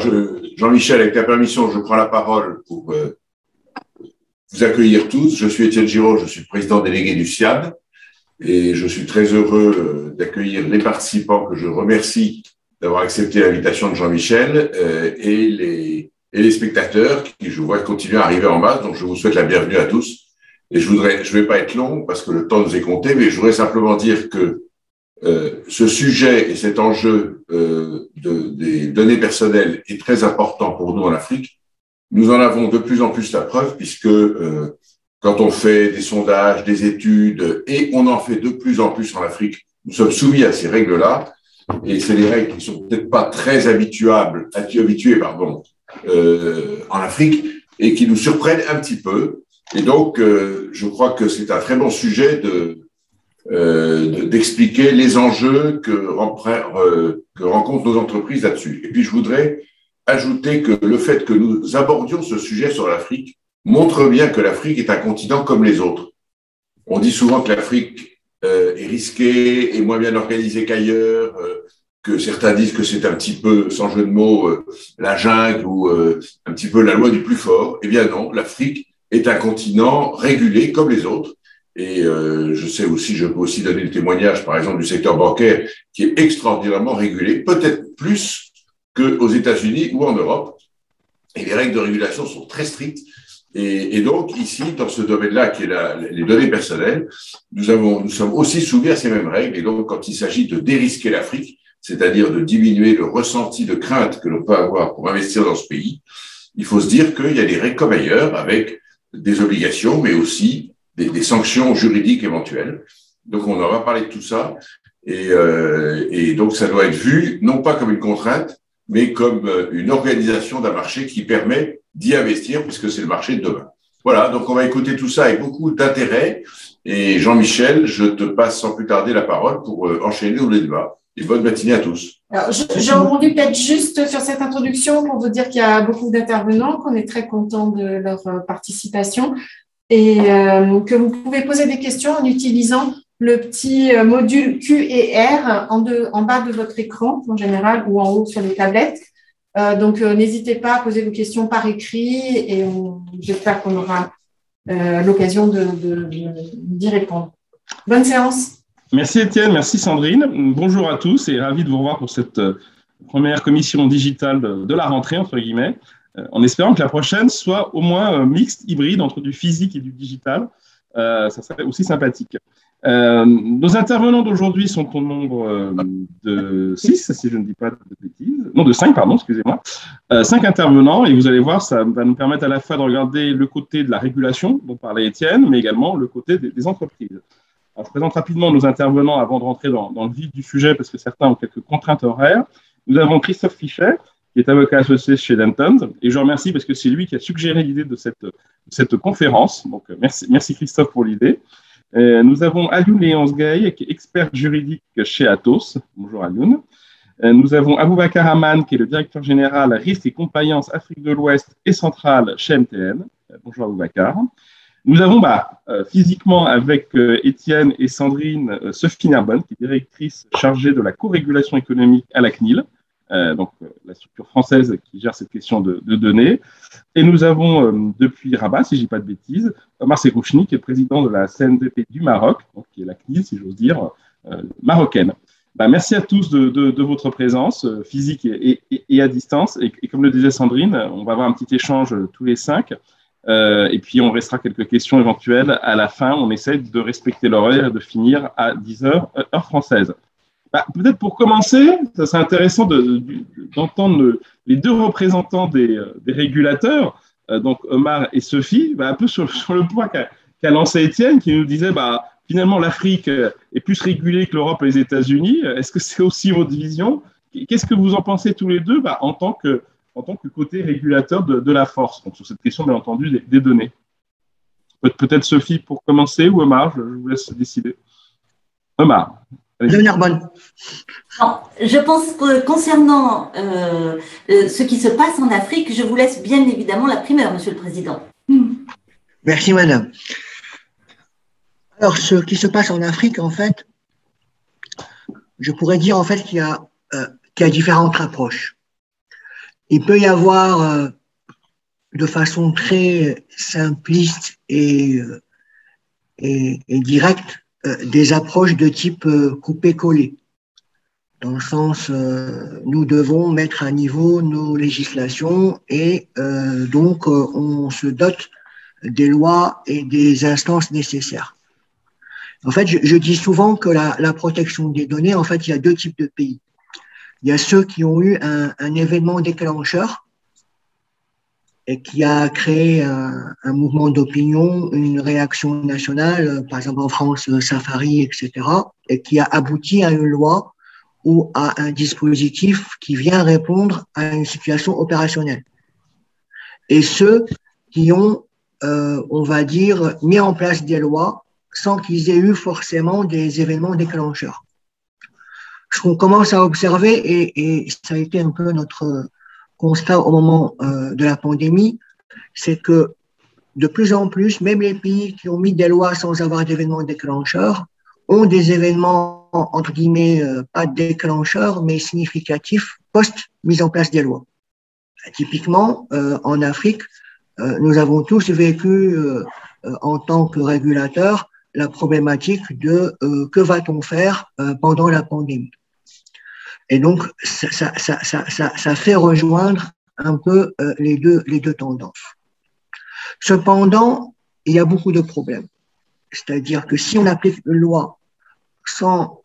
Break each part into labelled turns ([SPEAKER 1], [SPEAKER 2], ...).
[SPEAKER 1] Jean-Michel, avec ta permission, je prends la parole pour vous accueillir tous. Je suis Étienne Giraud, je suis président délégué du SIAD et je suis très heureux d'accueillir les participants que je remercie d'avoir accepté l'invitation de Jean-Michel et les spectateurs qui, je vois, continuent à arriver en masse. Donc, je vous souhaite la bienvenue à tous. Et je vais pas être long parce que le temps nous est compté, mais je voudrais simplement dire que ce sujet et cet enjeu des données personnelles est très important pour nous en Afrique. Nous en avons de plus en plus la preuve puisque quand on fait des sondages, des études, et on en fait de plus en plus en Afrique, nous sommes soumis à ces règles-là, et c'est des règles qui sont peut-être pas très habituées en Afrique, et qui nous surprennent un petit peu. Et donc, je crois que c'est un très bon sujet d'expliquer les enjeux que rencontrent nos entreprises là-dessus. Et puis, je voudrais ajouter que le fait que nous abordions ce sujet sur l'Afrique montre bien que l'Afrique est un continent comme les autres. On dit souvent que l'Afrique est risquée et moins bien organisée qu'ailleurs, que certains disent que c'est un petit peu, sans jeu de mots, la jungle ou un petit peu la loi du plus fort. Eh bien non, l'Afrique est un continent régulé comme les autres. Et je peux aussi donner le témoignage, par exemple, du secteur bancaire qui est extraordinairement régulé, peut-être plus qu'aux États-Unis ou en Europe. Et les règles de régulation sont très strictes. Et donc, ici, dans ce domaine-là, qui est les données personnelles, nous sommes aussi soumis à ces mêmes règles. Et donc, quand il s'agit de dérisquer l'Afrique, c'est-à-dire de diminuer le ressenti de crainte que l'on peut avoir pour investir dans ce pays, il faut se dire qu'il y a des règles comme ailleurs, avec des obligations, mais aussi des sanctions juridiques éventuelles. Donc, on en va parler de tout ça. Et donc, ça doit être vu, non pas comme une contrainte, mais comme une organisation d'un marché qui permet d'y investir, puisque c'est le marché de demain. Voilà, donc on va écouter tout ça avec beaucoup d'intérêt. Et Jean-Michel, je te passe sans plus tarder la parole pour enchaîner les débats. Et bonne matinée à tous.
[SPEAKER 2] Alors, j'ai entendu peut-être juste sur cette introduction pour vous dire qu'il y a beaucoup d'intervenants, qu'on est très content de leur participation et que vous pouvez poser des questions en utilisant le petit module Q et R en bas de votre écran, en général, ou en haut sur les tablettes. Donc, n'hésitez pas à poser vos questions par écrit et j'espère qu'on aura l'occasion d'y répondre. Bonne séance.
[SPEAKER 3] Merci Étienne, merci Sandrine. Bonjour à tous et ravi de vous revoir pour cette première commission digitale de la rentrée, entre guillemets, en espérant que la prochaine soit au moins mixte, hybride entre du physique et du digital. Ça serait aussi sympathique. Nos intervenants d'aujourd'hui sont au nombre de 6, si je ne dis pas de bêtises. Non, de 5, pardon, excusez-moi. 5 intervenants, et vous allez voir, ça va nous permettre à la fois de regarder le côté de la régulation, dont parlait Étienne, mais également le côté des entreprises. Alors, je présente rapidement nos intervenants avant de rentrer dans le vif du sujet, parce que certains ont quelques contraintes horaires. Nous avons Christophe Fichet, qui est avocat associé chez Dentons, et je remercie parce que c'est lui qui a suggéré l'idée de cette conférence. Donc, merci Christophe pour l'idée. Nous avons Alioune Léonce Gaye, qui est expert juridique chez Atos. Bonjour Alioune. Nous avons Aboubacar Aman, qui est le directeur général risque et compliance Afrique de l'Ouest et centrale chez MTN. Bonjour Aboubacar. Nous avons physiquement avec Étienne et Sandrine Sophie Narbonne, qui est directrice chargée de la co-régulation économique à la CNIL, donc la structure française qui gère cette question de données. Et nous avons depuis Rabat, si je ne dis pas de bêtises, Omar Sekrouchni, qui est président de la CNDP du Maroc, donc qui est la CNIL, si j'ose dire, marocaine. Merci à tous de votre présence physique et à distance. Et comme le disait Sandrine, on va avoir un petit échange tous les 5. Et puis, on restera quelques questions éventuelles à la fin. On essaie de respecter l'horaire et de finir à 10h, heure française. Peut-être pour commencer, ça serait intéressant d'entendre les deux représentants des régulateurs, donc Omar et Sophie, un peu sur le point qu'a lancé Étienne, qui nous disait finalement l'Afrique est plus régulée que l'Europe et les États-Unis. Est-ce que c'est aussi votre vision? Qu'est-ce que vous en pensez tous les deux en tant que côté régulateur de la force, donc sur cette question, bien entendu, des données. Peut-être Sophie pour commencer, ou Omar, je vous laisse décider. Omar.
[SPEAKER 4] Narbonne. Je pense que concernant ce qui se passe en Afrique, je vous laisse bien évidemment la primeur, Monsieur le Président.
[SPEAKER 5] Merci, Madame. Alors, ce qui se passe en Afrique, en fait, je pourrais dire en fait qu'il y a différentes approches. il peut y avoir de façon très simpliste et directe des approches de type coupé-collé. Dans le sens, nous devons mettre à niveau nos législations et donc on se dote des lois et des instances nécessaires. En fait, je dis souvent que la protection des données, en fait, il y a deux types de pays. Il y a ceux qui ont eu un événement déclencheur et qui a créé un mouvement d'opinion, une réaction nationale, par exemple en France, Safari, etc., et qui a abouti à une loi ou à un dispositif qui vient répondre à une situation opérationnelle. Et ceux qui ont, on va dire, mis en place des lois sans qu'ils aient eu forcément des événements déclencheurs. Ce qu'on commence à observer, et ça a été un peu notre constat au moment de la pandémie, c'est que de plus en plus, même les pays qui ont mis des lois sans avoir d'événements déclencheurs ont des événements, entre guillemets, pas déclencheurs, mais significatifs, post-mise en place des lois. Typiquement, en Afrique, nous avons tous vécu, en tant que régulateurs, la problématique de que va-t-on faire pendant la pandémie. Et donc, ça fait rejoindre un peu les deux tendances. Cependant, il y a beaucoup de problèmes. C'est-à-dire que si on applique une loi sans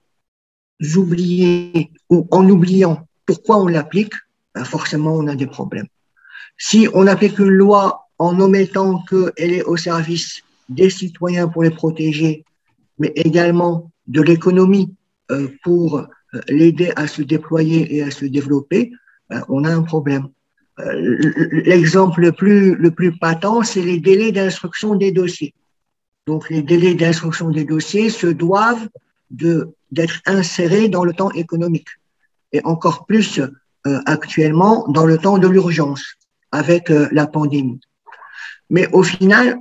[SPEAKER 5] oublier ou en oubliant pourquoi on l'applique, ben forcément on a des problèmes. Si on applique une loi en omettant qu'elle est au service des citoyens pour les protéger, mais également de l'économie pour l'aider à se déployer et à se développer, ben on a un problème. L'exemple le plus patent, c'est les délais d'instruction des dossiers. Donc, les délais d'instruction des dossiers se doivent d'être insérés dans le temps économique et encore plus actuellement dans le temps de l'urgence avec la pandémie. Mais au final,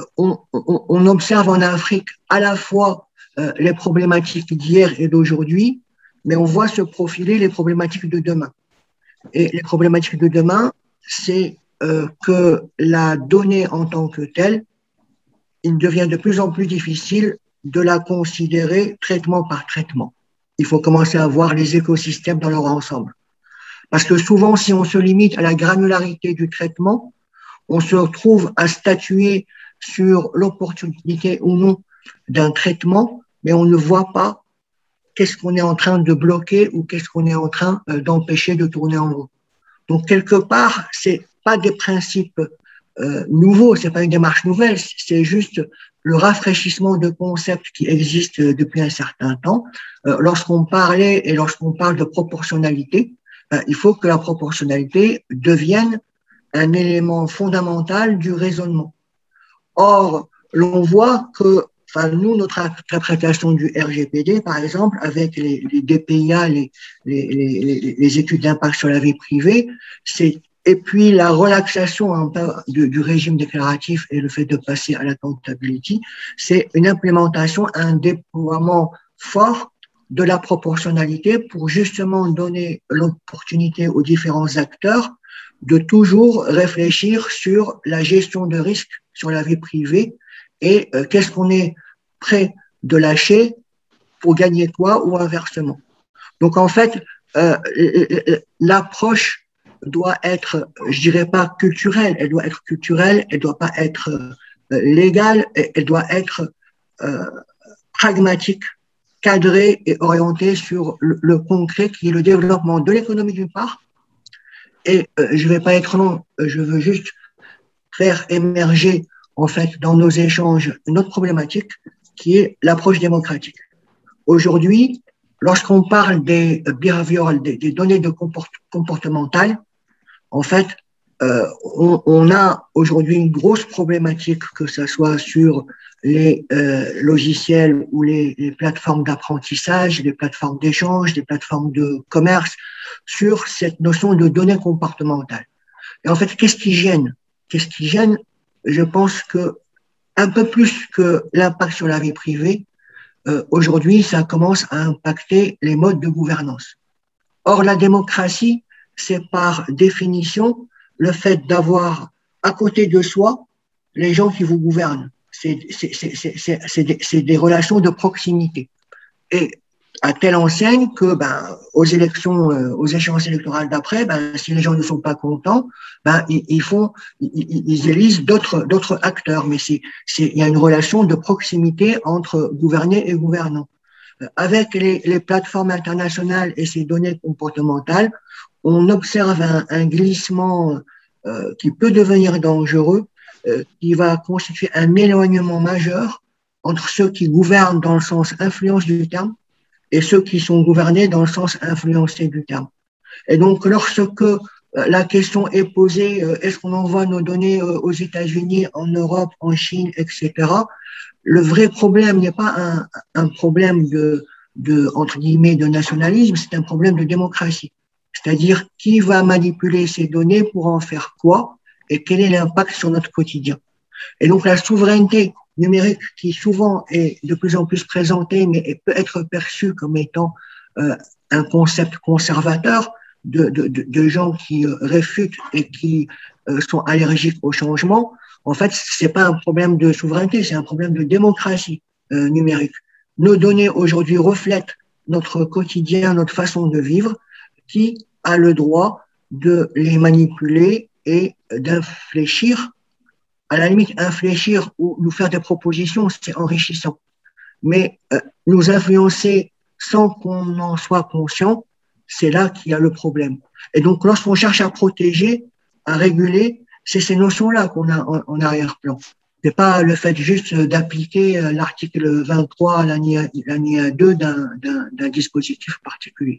[SPEAKER 5] on observe en Afrique à la fois les problématiques d'hier et d'aujourd'hui, mais on voit se profiler les problématiques de demain. Et les problématiques de demain, c'est que la donnée en tant que telle, il devient de plus en plus difficile de la considérer traitement par traitement. Il faut commencer à voir les écosystèmes dans leur ensemble. Parce que souvent, si on se limite à la granularité du traitement, on se retrouve à statuer sur l'opportunité ou non d'un traitement, mais on ne voit pas qu'est-ce qu'on est en train de bloquer ou qu'est-ce qu'on est en train d'empêcher de tourner en rond. Donc, quelque part, c'est pas des principes nouveaux, c'est pas une démarche nouvelle, c'est juste le rafraîchissement de concepts qui existent depuis un certain temps. Lorsqu'on parlait et lorsqu'on parle de proportionnalité, il faut que la proportionnalité devienne un élément fondamental du raisonnement. Or, l'on voit que, enfin, nous, notre interprétation du RGPD, par exemple, avec les DPIA, les études d'impact sur la vie privée, et puis la relaxation un peu du régime déclaratif et le fait de passer à l'accountability, c'est une implémentation, un déploiement fort de la proportionnalité pour justement donner l'opportunité aux différents acteurs de toujours réfléchir sur la gestion de risque sur la vie privée et qu'est-ce qu'on est prêt de lâcher pour gagner quoi ou inversement. Donc en fait, l'approche doit être, je dirais pas culturelle, elle doit être culturelle, elle doit pas être légale, elle doit être pragmatique, cadrée et orientée sur le concret qui est le développement de l'économie d'une part. Et je vais pas être long, je veux juste faire émerger en fait dans nos échanges une autre problématique qui est l'approche démocratique. Aujourd'hui, lorsqu'on parle des behavioral, des données de comportementales, en fait, on a aujourd'hui une grosse problématique, que ce soit sur les logiciels ou les plateformes d'apprentissage, les plateformes d'échange, les plateformes de commerce, sur cette notion de données comportementales. Et en fait, qu'est-ce qui gêne? Qu'est-ce qui gêne? Je pense que un peu plus que l'impact sur la vie privée, aujourd'hui, ça commence à impacter les modes de gouvernance. Or, la démocratie, c'est par définition le fait d'avoir à côté de soi les gens qui vous gouvernent. C'est des relations de proximité. Et à telle enseigne que, aux élections, aux échéances électorales d'après, si les gens ne sont pas contents, ils élisent d'autres acteurs. Mais il y a une relation de proximité entre gouverné et gouvernant. Avec les plateformes internationales et ces données comportementales, on observe un glissement qui peut devenir dangereux, qui va constituer un éloignement majeur entre ceux qui gouvernent dans le sens influence du terme et ceux qui sont gouvernés dans le sens influencé du terme. Et donc, lorsque la question est posée, est-ce qu'on envoie nos données aux États-Unis, en Europe, en Chine, etc., le vrai problème n'est pas un problème entre guillemets, de nationalisme, c'est un problème de démocratie. C'est-à-dire, qui va manipuler ces données pour en faire quoi et quel est l'impact sur notre quotidien. Et donc, la souveraineté numérique qui souvent est de plus en plus présentée, mais peut être perçue comme étant un concept conservateur de gens qui réfutent et qui sont allergiques au changement. En fait, c'est pas un problème de souveraineté, c'est un problème de démocratie numérique. Nos données aujourd'hui reflètent notre quotidien, notre façon de vivre. Qui a le droit de les manipuler et d'infléchir? À la limite, infléchir ou nous faire des propositions, c'est enrichissant. Mais nous influencer sans qu'on en soit conscient, c'est là qu'il y a le problème. Et donc, lorsqu'on cherche à protéger, à réguler, c'est ces notions-là qu'on a en arrière-plan. C'est pas le fait juste d'appliquer l'article 23 à l'année 2 d'un dispositif particulier.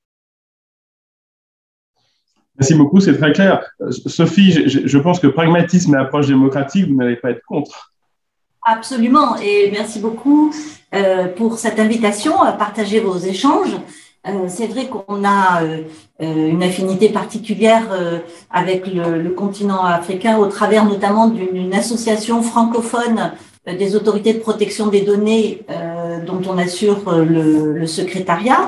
[SPEAKER 3] Merci beaucoup, c'est très clair. Sophie, je pense que pragmatisme et approche démocratique, vous n'allez pas être contre.
[SPEAKER 4] Absolument, et merci beaucoup pour cette invitation à partager vos échanges. C'est vrai qu'on a une affinité particulière avec le continent africain au travers notamment d'une association francophone des autorités de protection des données dont on assure le secrétariat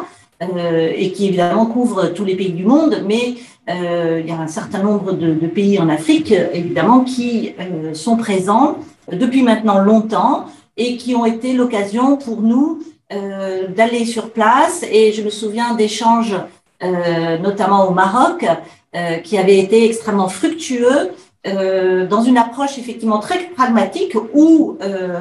[SPEAKER 4] et qui évidemment couvre tous les pays du monde, mais il y a un certain nombre de pays en Afrique évidemment qui sont présents depuis maintenant longtemps et qui ont été l'occasion pour nous d'aller sur place. Et je me souviens d'échanges notamment au Maroc qui avaient été extrêmement fructueux dans une approche effectivement très pragmatique où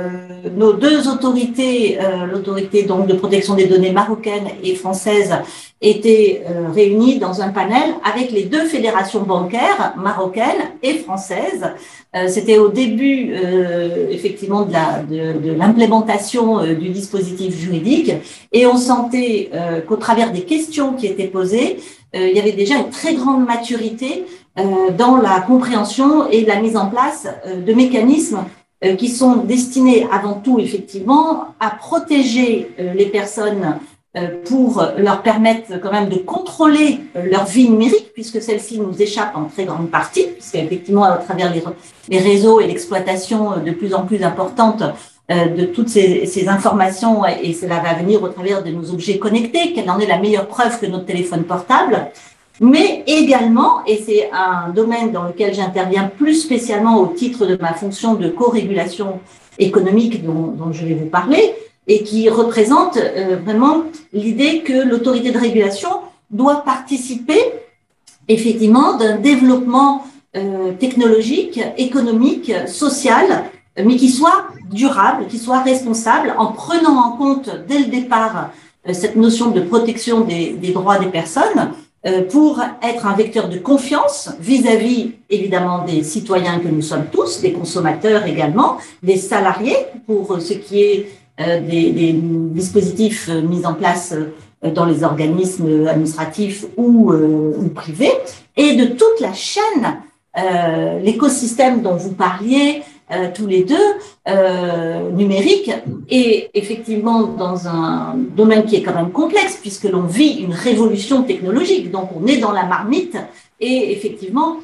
[SPEAKER 4] nos deux autorités, l'autorité donc de protection des données marocaine et française, étaient réunies dans un panel avec les deux fédérations bancaires marocaines et françaises. C'était au début effectivement de l'implémentation du dispositif juridique et on sentait qu'au travers des questions qui étaient posées, il y avait déjà une très grande maturité dans la compréhension et la mise en place de mécanismes qui sont destinés avant tout effectivement à protéger les personnes pour leur permettre quand même de contrôler leur vie numérique puisque celle-ci nous échappe en très grande partie puisqu'effectivement à travers les réseaux et l'exploitation de plus en plus importante de toutes ces informations et cela va venir au travers de nos objets connectés, quelle en est la meilleure preuve que notre téléphone portable. Mais également, et c'est un domaine dans lequel j'interviens plus spécialement au titre de ma fonction de co-régulation économique dont je vais vous parler, et qui représente vraiment l'idée que l'autorité de régulation doit participer effectivement d'un développement technologique, économique, social, mais qui soit durable, qui soit responsable, en prenant en compte dès le départ cette notion de protection des droits des personnes, pour être un vecteur de confiance vis-à-vis, évidemment, des citoyens que nous sommes tous, des consommateurs également, des salariés, pour ce qui est des dispositifs mis en place dans les organismes administratifs ou privés, et de toute la chaîne, l'écosystème dont vous parliez, tous les deux, numérique, et effectivement dans un domaine qui est quand même complexe, puisque l'on vit une révolution technologique, donc on est dans la marmite, et effectivement,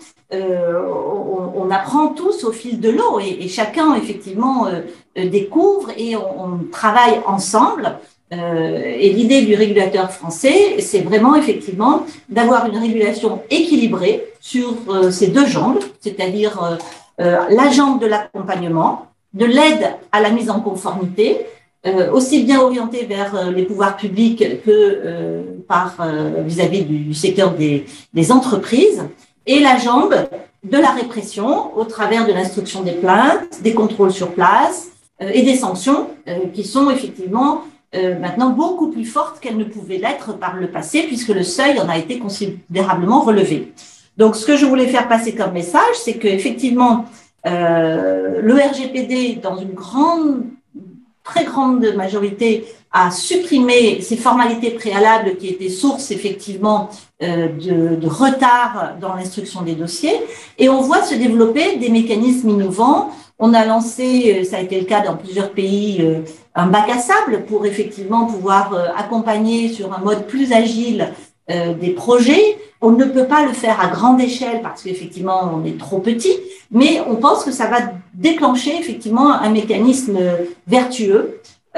[SPEAKER 4] on apprend tous au fil de l'eau, et chacun, effectivement, découvre, et on travaille ensemble Et l'idée du régulateur français, c'est vraiment effectivement d'avoir une régulation équilibrée sur ces deux jambes, c'est-à-dire la jambe de l'accompagnement, de l'aide à la mise en conformité, aussi bien orientée vers les pouvoirs publics que vis-à-vis du secteur des entreprises, et la jambe de la répression au travers de l'instruction des plaintes, des contrôles sur place et des sanctions qui sont effectivement maintenant beaucoup plus fortes qu'elles ne pouvaient l'être par le passé, puisque le seuil en a été considérablement relevé. Donc, ce que je voulais faire passer comme message, c'est qu'effectivement, le RGPD, dans une très grande majorité, a supprimé ces formalités préalables qui étaient source effectivement de retard dans l'instruction des dossiers, et on voit se développer des mécanismes innovants. On a lancé, ça a été le cas dans plusieurs pays, un bac à sable pour effectivement pouvoir accompagner sur un mode plus agile des projets. On ne peut pas le faire à grande échelle parce qu'effectivement, on est trop petit, mais on pense que ça va déclencher effectivement un mécanisme vertueux.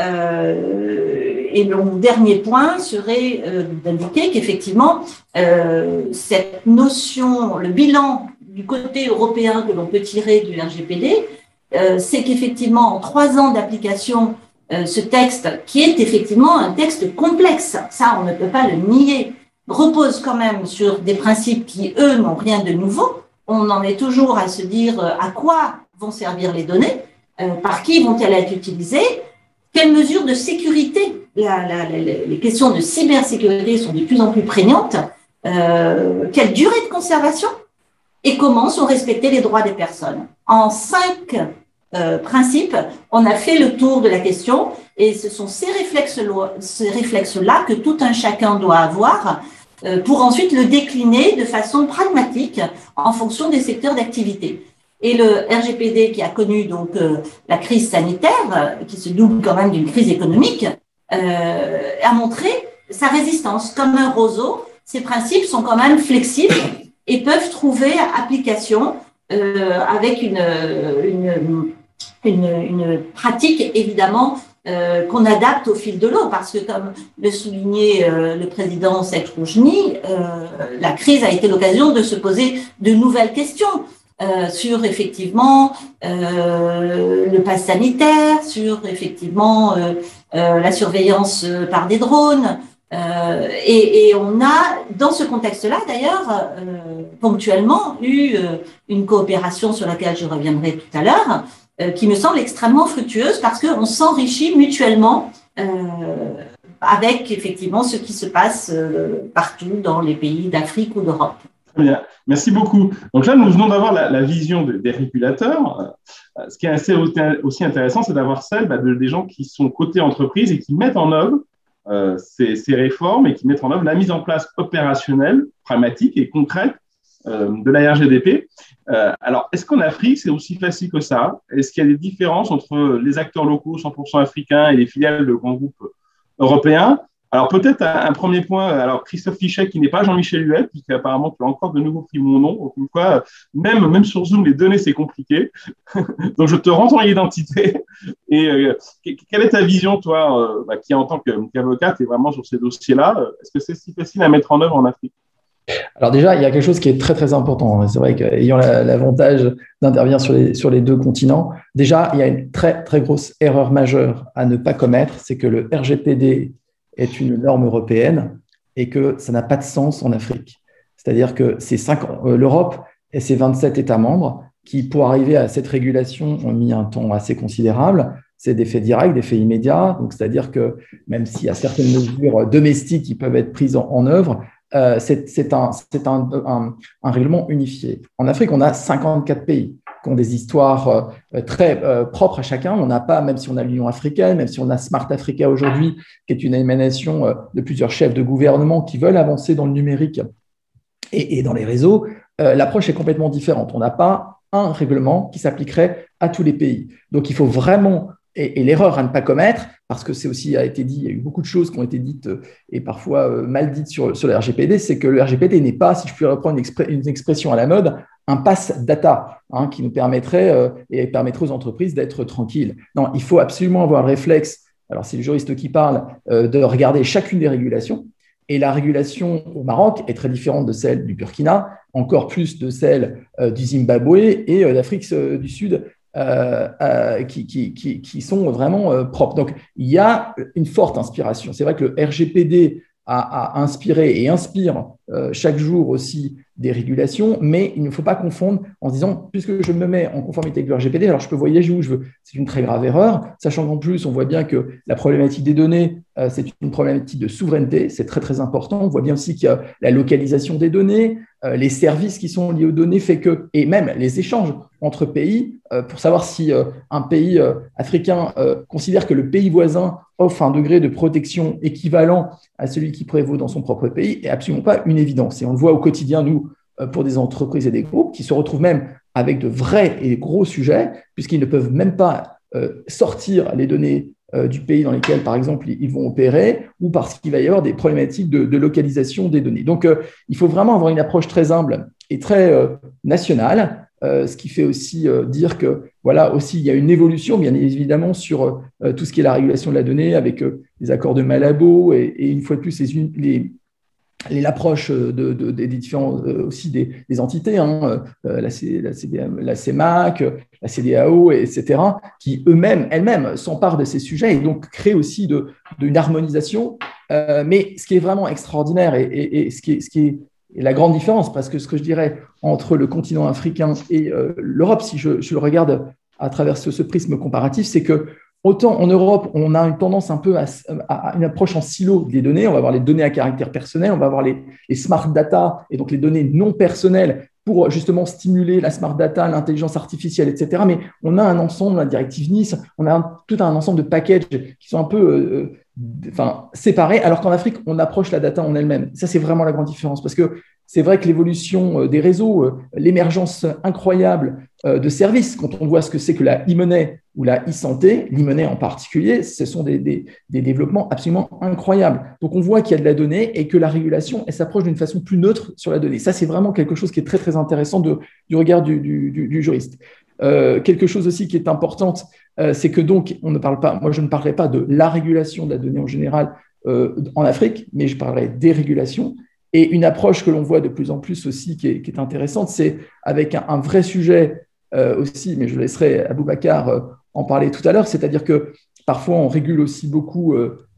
[SPEAKER 4] Et mon dernier point serait d'indiquer qu'effectivement, cette notion, le bilan du côté européen que l'on peut tirer du RGPD, c'est qu'effectivement, en 3 ans d'application, ce texte, qui est effectivement un texte complexe, ça on ne peut pas le nier, repose quand même sur des principes qui, eux, n'ont rien de nouveau. On en est toujours à se dire à quoi vont servir les données, par qui vont-elles être utilisées, quelles mesures de sécurité, les questions de cybersécurité sont de plus en plus prégnantes, quelle durée de conservation et comment sont respectés les droits des personnes. En 5 principes, on a fait le tour de la question et ce sont ces réflexes-là que tout un chacun doit avoir pour ensuite le décliner de façon pragmatique en fonction des secteurs d'activité. Et le RGPD qui a connu donc la crise sanitaire, qui se double quand même d'une crise économique, a montré sa résistance. Comme un roseau, ces principes sont quand même flexibles et peuvent trouver application avec une pratique évidemment qu'on adapte au fil de l'eau, parce que comme le soulignait le président Seck-Rougeny, la crise a été l'occasion de se poser de nouvelles questions sur effectivement le pass sanitaire, sur effectivement la surveillance par des drones. Et on a, dans ce contexte-là, d'ailleurs, ponctuellement eu une coopération sur laquelle je reviendrai tout à l'heure, qui me semble extrêmement fructueuse parce qu'on s'enrichit mutuellement avec effectivement ce qui se passe partout dans les pays d'Afrique ou d'Europe.
[SPEAKER 3] Bien. Merci beaucoup. Donc là, nous venons d'avoir la vision des régulateurs. Ce qui est aussi intéressant, c'est d'avoir celle des gens qui sont côté entreprise et qui mettent en œuvre ces réformes et qui mettent en œuvre la mise en place opérationnelle, pragmatique et concrète de la RGPD. Alors, est-ce qu'en Afrique, c'est aussi facile que ça? Est-ce qu'il y a des différences entre les acteurs locaux 100% africains et les filiales de grands groupes européens? Alors, peut-être un premier point, alors Christophe Fichet, qui n'est pas Jean-Michel Huet, puisqu'apparemment tu as encore de nouveau pris mon nom. Donc, une fois, même sur Zoom, les données, c'est compliqué. Donc, je te rends ton identité. Et quelle est ta vision, toi, qui en tant qu'avocate est vraiment sur ces dossiers-là? Est-ce que c'est si facile à mettre en œuvre en Afrique?
[SPEAKER 6] Alors déjà, il y a quelque chose qui est très, très important. C'est vrai qu'ayant l'avantage d'intervenir sur les 2 continents, déjà, il y a une très, très grosse erreur majeure à ne pas commettre, c'est que le RGPD est une norme européenne et que ça n'a pas de sens en Afrique. C'est-à-dire que c'est l'Europe et ses 27 États membres qui, pour arriver à cette régulation, ont mis un temps assez considérable. C'est des faits directs, des faits immédiats. Donc, c'est-à-dire que même s'il y a certaines mesures domestiques qui peuvent être prises en œuvre, c'est un règlement unifié. En Afrique, on a 54 pays qui ont des histoires très propres à chacun. On n'a pas, même si on a l'Union africaine, même si on a Smart Africa aujourd'hui, qui est une émanation de plusieurs chefs de gouvernement qui veulent avancer dans le numérique et dans les réseaux, l'approche est complètement différente. On n'a pas un règlement qui s'appliquerait à tous les pays. Donc, il faut vraiment… Et l'erreur à ne pas commettre, parce que c'est aussi a été dit, il y a eu beaucoup de choses qui ont été dites et parfois mal dites sur le RGPD, c'est que le RGPD n'est pas, si je puis reprendre une expression à la mode, un pass data qui nous permettrait et permettrait aux entreprises d'être tranquilles. Non, il faut absolument avoir le réflexe alors c'est le juriste qui parle, de regarder chacune des régulations. Et la régulation au Maroc est très différente de celle du Burkina, encore plus de celle du Zimbabwe et d'Afrique du Sud, qui sont vraiment propres. Donc, il y a une forte inspiration. C'est vrai que le RGPD a inspiré et inspire chaque jour aussi des régulations, mais il ne faut pas confondre en se disant, puisque je me mets en conformité avec le RGPD, alors je peux voyager où je veux. C'est une très grave erreur, sachant qu'en plus, on voit bien que la problématique des données, c'est une problématique de souveraineté, c'est très, très important. On voit bien aussi qu'il y a la localisation des données, les services qui sont liés aux données, fait que, et même les échanges entre pays, pour savoir si un pays africain considère que le pays voisin offre un degré de protection équivalent à celui qui prévaut dans son propre pays, est absolument pas une évidence. Et on le voit au quotidien, nous, pour des entreprises et des groupes qui se retrouvent même avec de vrais et gros sujets, puisqu'ils ne peuvent même pas sortir les données du pays dans lesquels, par exemple, ils vont opérer, ou parce qu'il va y avoir des problématiques de localisation des données. Donc, il faut vraiment avoir une approche très humble et très nationale, ce qui fait aussi dire que, voilà, aussi, il y a une évolution, bien évidemment, sur tout ce qui est la régulation de la donnée, avec les accords de Malabo, et une fois de plus, l'approche des différents aussi des entités, hein, la CEMAC, la CEDEAO, etc., qui elles-mêmes s'emparent de ces sujets et donc créent aussi une harmonisation. Mais ce qui est vraiment extraordinaire et ce qui est la grande différence, parce que ce que je dirais entre le continent africain et l'Europe, si je le regarde à travers ce prisme comparatif, c'est que autant en Europe, on a une tendance un peu à une approche en silo des données. On va avoir les données à caractère personnel, on va avoir les smart data, et donc les données non personnelles pour justement stimuler la smart data, l'intelligence artificielle, etc. Mais on a un ensemble, la directive Nice, on a tout un ensemble de packages qui sont un peu séparés, alors qu'en Afrique, on approche la data en elle-même. Ça, c'est vraiment la grande différence, parce que c'est vrai que l'évolution des réseaux, l'émergence incroyable de services, quand on voit ce que c'est que la e-money ou la e-santé, l'e-money en particulier, ce sont des développements absolument incroyables. Donc, on voit qu'il y a de la donnée et que la régulation, elle s'approche d'une façon plus neutre sur la donnée. Ça, c'est vraiment quelque chose qui est très, très intéressant du regard du juriste. Quelque chose aussi qui est importante, c'est que donc, on ne parle pas, moi, je ne parlerai pas de la régulation de la donnée en général en Afrique, mais je parlerai des régulations. Et une approche que l'on voit de plus en plus aussi qui est intéressante, c'est avec un vrai sujet aussi, mais je laisserai Aboubacar en parler tout à l'heure, c'est-à-dire que parfois on régule aussi beaucoup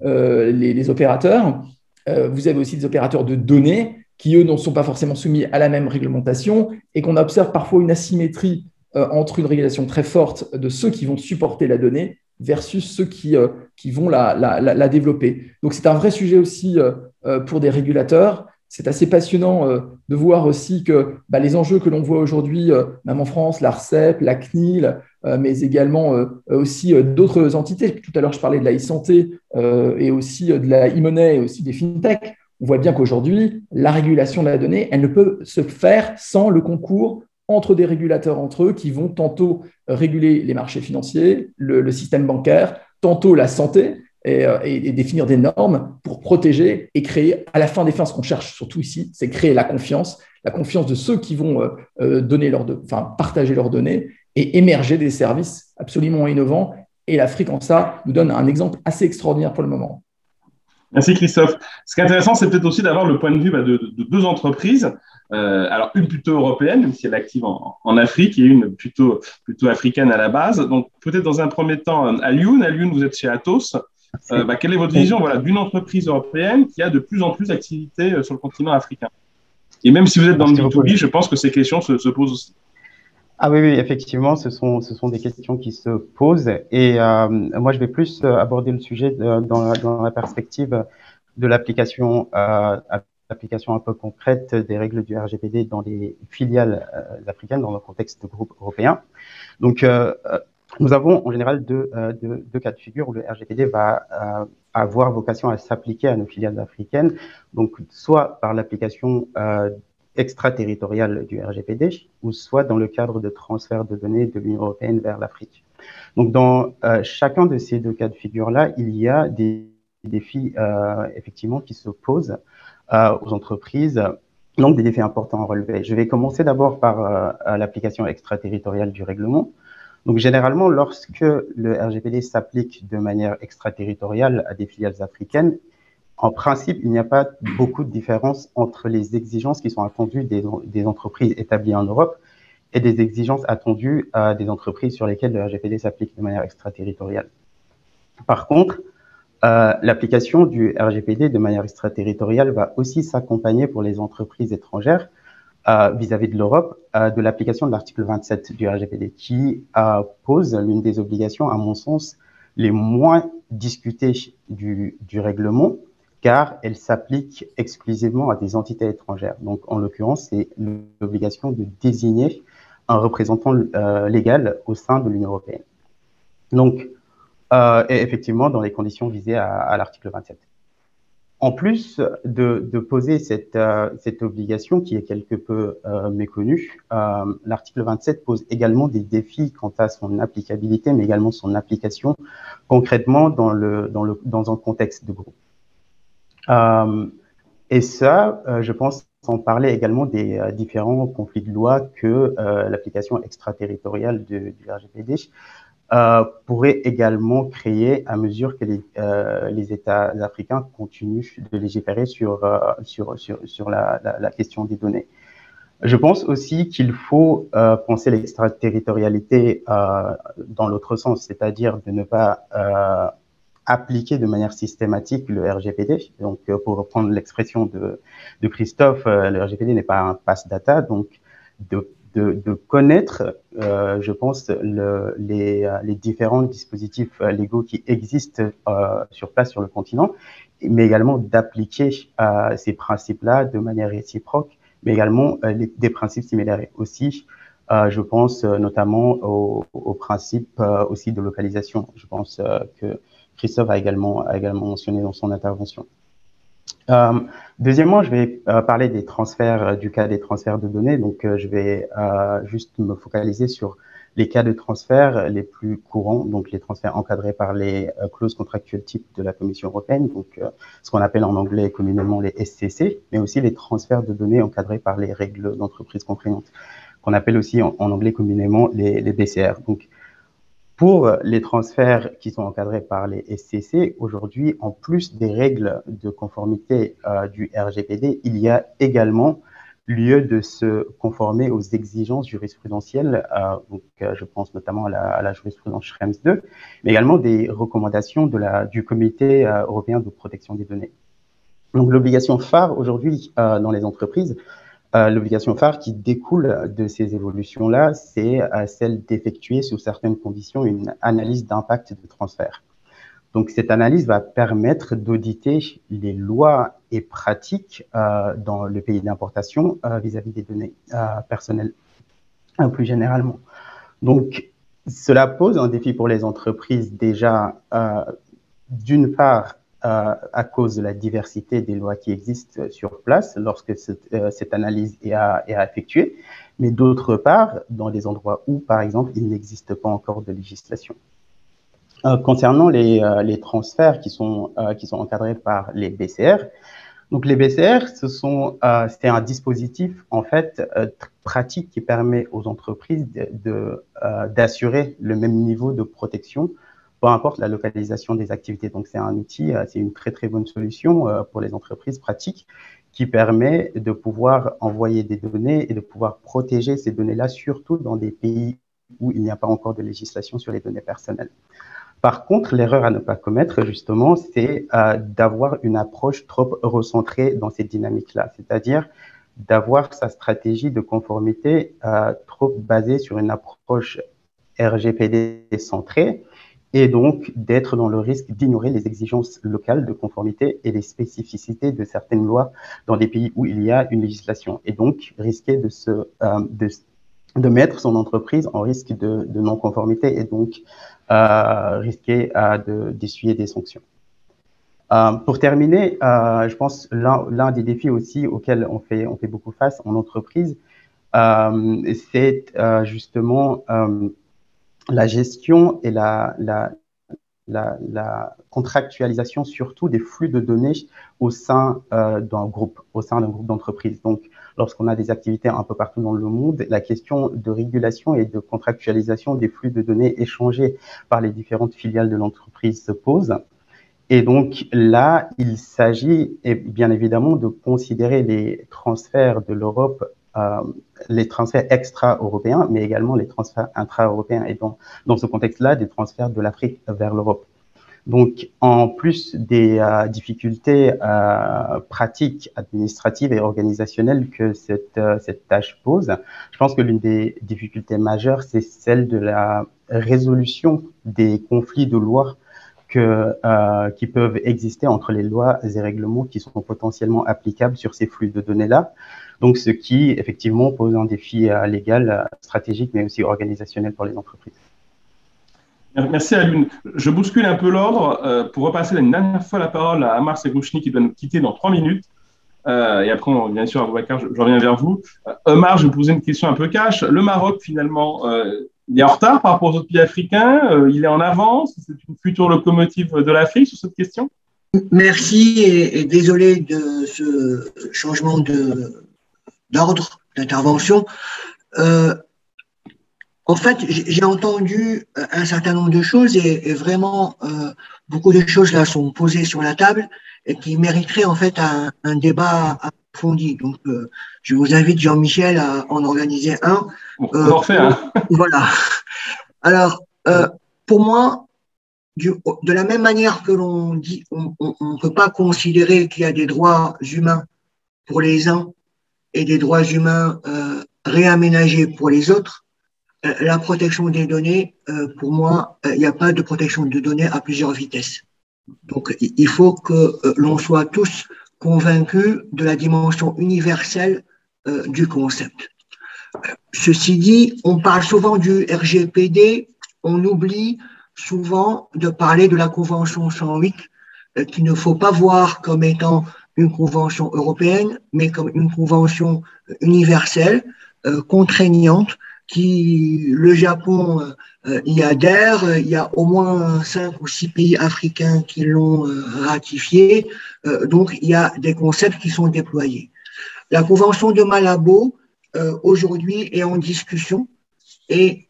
[SPEAKER 6] les opérateurs. Vous avez aussi des opérateurs de données qui, eux, ne sont pas forcément soumis à la même réglementation et qu'on observe parfois une asymétrie entre une régulation très forte de ceux qui vont supporter la donnée versus ceux qui vont la développer. Donc, c'est un vrai sujet aussi pour des régulateurs. C'est assez passionnant de voir aussi que les enjeux que l'on voit aujourd'hui, même en France, l'ARCEP, la CNIL, mais également aussi d'autres entités. Tout à l'heure, je parlais de la e-santé et aussi de la e-money et aussi des fintech. On voit bien qu'aujourd'hui, la régulation de la donnée, elle ne peut se faire sans le concours entre des régulateurs entre eux qui vont tantôt réguler les marchés financiers, le système bancaire, tantôt la santé, et définir des normes pour protéger et créer, à la fin des fins, ce qu'on cherche surtout ici, c'est créer la confiance de ceux qui vont partager leurs données et émerger des services absolument innovants. Et l'Afrique, en ça, nous donne un exemple assez extraordinaire pour le moment.
[SPEAKER 3] Merci Christophe. Ce qui est intéressant, c'est peut-être aussi d'avoir le point de vue de deux entreprises. Alors, une plutôt européenne, même si elle est active en Afrique, et une plutôt africaine à la base. Donc, peut-être dans un premier temps, Alioune, vous êtes chez Atos. Quelle est votre vision d'une entreprise européenne qui a de plus en plus d'activités sur le continent africain? Et même si vous êtes dans le B2B, je pense que ces questions se posent aussi.
[SPEAKER 7] Ah oui, effectivement, ce sont des questions qui se posent. Et moi, je vais plus aborder le sujet dans la perspective de l'application un peu concrète des règles du RGPD dans les filiales africaines, dans le contexte de groupe européen. Donc, nous avons en général deux cas de figure où le RGPD va avoir vocation à s'appliquer à nos filiales africaines, donc soit par l'application extraterritoriale du RGPD, ou soit dans le cadre de transfert de données de l'Union européenne vers l'Afrique. Donc, dans chacun de ces deux cas de figure-là, il y a des défis effectivement qui se posent aux entreprises, donc des défis importants à relever. Je vais commencer d'abord par l'application extraterritoriale du règlement. Donc, généralement, lorsque le RGPD s'applique de manière extraterritoriale à des filiales africaines, en principe, il n'y a pas beaucoup de différence entre les exigences qui sont attendues des entreprises établies en Europe et des exigences attendues à des entreprises sur lesquelles le RGPD s'applique de manière extraterritoriale. Par contre, l'application du RGPD de manière extraterritoriale va aussi s'accompagner pour les entreprises étrangères vis-à-vis de l'Europe de l'application de l'article 27 du RGPD qui pose l'une des obligations, à mon sens, les moins discutées du règlement, car elle s'applique exclusivement à des entités étrangères. Donc, en l'occurrence, c'est l'obligation de désigner un représentant légal au sein de l'Union européenne. Donc, et effectivement, dans les conditions visées à l'article 27. En plus de poser cette obligation qui est quelque peu méconnue, l'article 27 pose également des défis quant à son applicabilité, mais également son application concrètement dans un contexte de groupe. Et ça, je pense en parler également des différents conflits de loi que l'application extraterritoriale du RGPD pourrait également créer à mesure que les États africains continuent de légiférer sur la question des données. Je pense aussi qu'il faut penser l'extraterritorialité dans l'autre sens, c'est-à-dire de ne pas appliquer de manière systématique le RGPD. Donc, pour reprendre l'expression de Christophe, le RGPD n'est pas un pass data, donc de connaître, je pense, les différents dispositifs légaux qui existent sur place sur le continent, mais également d'appliquer ces principes-là de manière réciproque, mais également des principes similaires. Et aussi, je pense notamment au principe aussi de localisation. Je pense que Christophe a également mentionné dans son intervention. Deuxièmement, je vais parler des transferts, du cas des transferts de données. Donc, je vais juste me focaliser sur les cas de transfert les plus courants, donc les transferts encadrés par les clauses contractuelles type de la Commission européenne, donc ce qu'on appelle en anglais communément les SCC, mais aussi les transferts de données encadrés par les règles d'entreprise contraignantes, qu'on appelle aussi en anglais communément les BCR. Donc, pour les transferts qui sont encadrés par les SCC, aujourd'hui, en plus des règles de conformité du RGPD, il y a également lieu de se conformer aux exigences jurisprudentielles. Donc, je pense notamment à la jurisprudence Schrems 2, mais également des recommandations du Comité européen de protection des données. Donc, l'obligation phare aujourd'hui dans les entreprises, l'obligation phare qui découle de ces évolutions-là, c'est celle d'effectuer sous certaines conditions une analyse d'impact de transfert. Donc, cette analyse va permettre d'auditer les lois et pratiques dans le pays d'importation vis-à-vis des données personnelles, plus généralement. Donc, cela pose un défi pour les entreprises déjà, d'une part, à cause de la diversité des lois qui existent sur place lorsque cette analyse est à effectuer, mais d'autre part, dans des endroits où, par exemple, il n'existe pas encore de législation. Concernant les transferts qui sont encadrés par les BCR, donc les BCR, c'est un dispositif en fait pratique qui permet aux entreprises d'assurer le même niveau de protection, peu importe la localisation des activités. Donc, c'est un outil, c'est une très, très bonne solution pour les entreprises pratiques qui permet de pouvoir envoyer des données et de pouvoir protéger ces données-là, surtout dans des pays où il n'y a pas encore de législation sur les données personnelles. Par contre, l'erreur à ne pas commettre, justement, c'est d'avoir une approche trop recentrée dans cette dynamique-là, c'est-à-dire d'avoir sa stratégie de conformité trop basée sur une approche RGPD centrée, et donc d'être dans le risque d'ignorer les exigences locales de conformité et les spécificités de certaines lois dans des pays où il y a une législation, et donc risquer de mettre son entreprise en risque de non-conformité et donc risquer d'essuyer des sanctions. Pour terminer, je pense l'un des défis aussi auxquels on fait beaucoup face en entreprise, c'est justement la gestion et la contractualisation surtout des flux de données au sein d'un groupe d'entreprises. Donc, lorsqu'on a des activités un peu partout dans le monde, la question de régulation et de contractualisation des flux de données échangés par les différentes filiales de l'entreprise se pose. Et donc là, il s'agit bien évidemment de considérer les transferts de l'Europe, les transferts extra-européens, mais également les transferts intra-européens, et dans ce contexte-là, des transferts de l'Afrique vers l'Europe. Donc, en plus des difficultés pratiques, administratives et organisationnelles que cette tâche pose, je pense que l'une des difficultés majeures, c'est celle de la résolution des conflits de lois qui peuvent exister entre les lois et règlements qui sont potentiellement applicables sur ces flux de données-là. Donc, ce qui, effectivement, pose un défi légal, stratégique, mais aussi organisationnel pour les entreprises.
[SPEAKER 3] Merci Alioune. Je bouscule un peu l'ordre pour repasser une dernière fois la parole à Amar Segouchni qui doit nous quitter dans 3 minutes. Et après, bien sûr, Aboubacar, je reviens vers vous. Omar, je vais vous poser une question un peu cash. Le Maroc, finalement, il est en retard par rapport aux autres pays africains, il est en avance, c'est une future locomotive de l'Afrique sur cette question?
[SPEAKER 5] Merci et désolé de ce changement d'ordre d'intervention. En fait, j'ai entendu un certain nombre de choses et vraiment beaucoup de choses là sont posées sur la table et qui mériteraient en fait un débat approfondi. Donc, je vous invite, Jean-Michel, à en organiser un.
[SPEAKER 3] On va en refaire, hein.
[SPEAKER 5] Voilà. Alors, pour moi, de la même manière que l'on dit, on ne peut pas considérer qu'il y a des droits humains pour les uns et des droits humains réaménagés pour les autres. La protection des données, pour moi, il n'y a pas de protection de données à plusieurs vitesses. Donc, il faut que l'on soit tous convaincus de la dimension universelle du concept. Ceci dit, on parle souvent du RGPD, on oublie souvent de parler de la Convention 108, qu'il ne faut pas voir comme étant une convention européenne, mais comme une convention universelle, contraignante, qui le Japon y adhère. Il y a au moins 5 ou 6 pays africains qui l'ont ratifié. Donc, il y a des concepts qui sont déployés. La Convention de Malabo, aujourd'hui, est en discussion et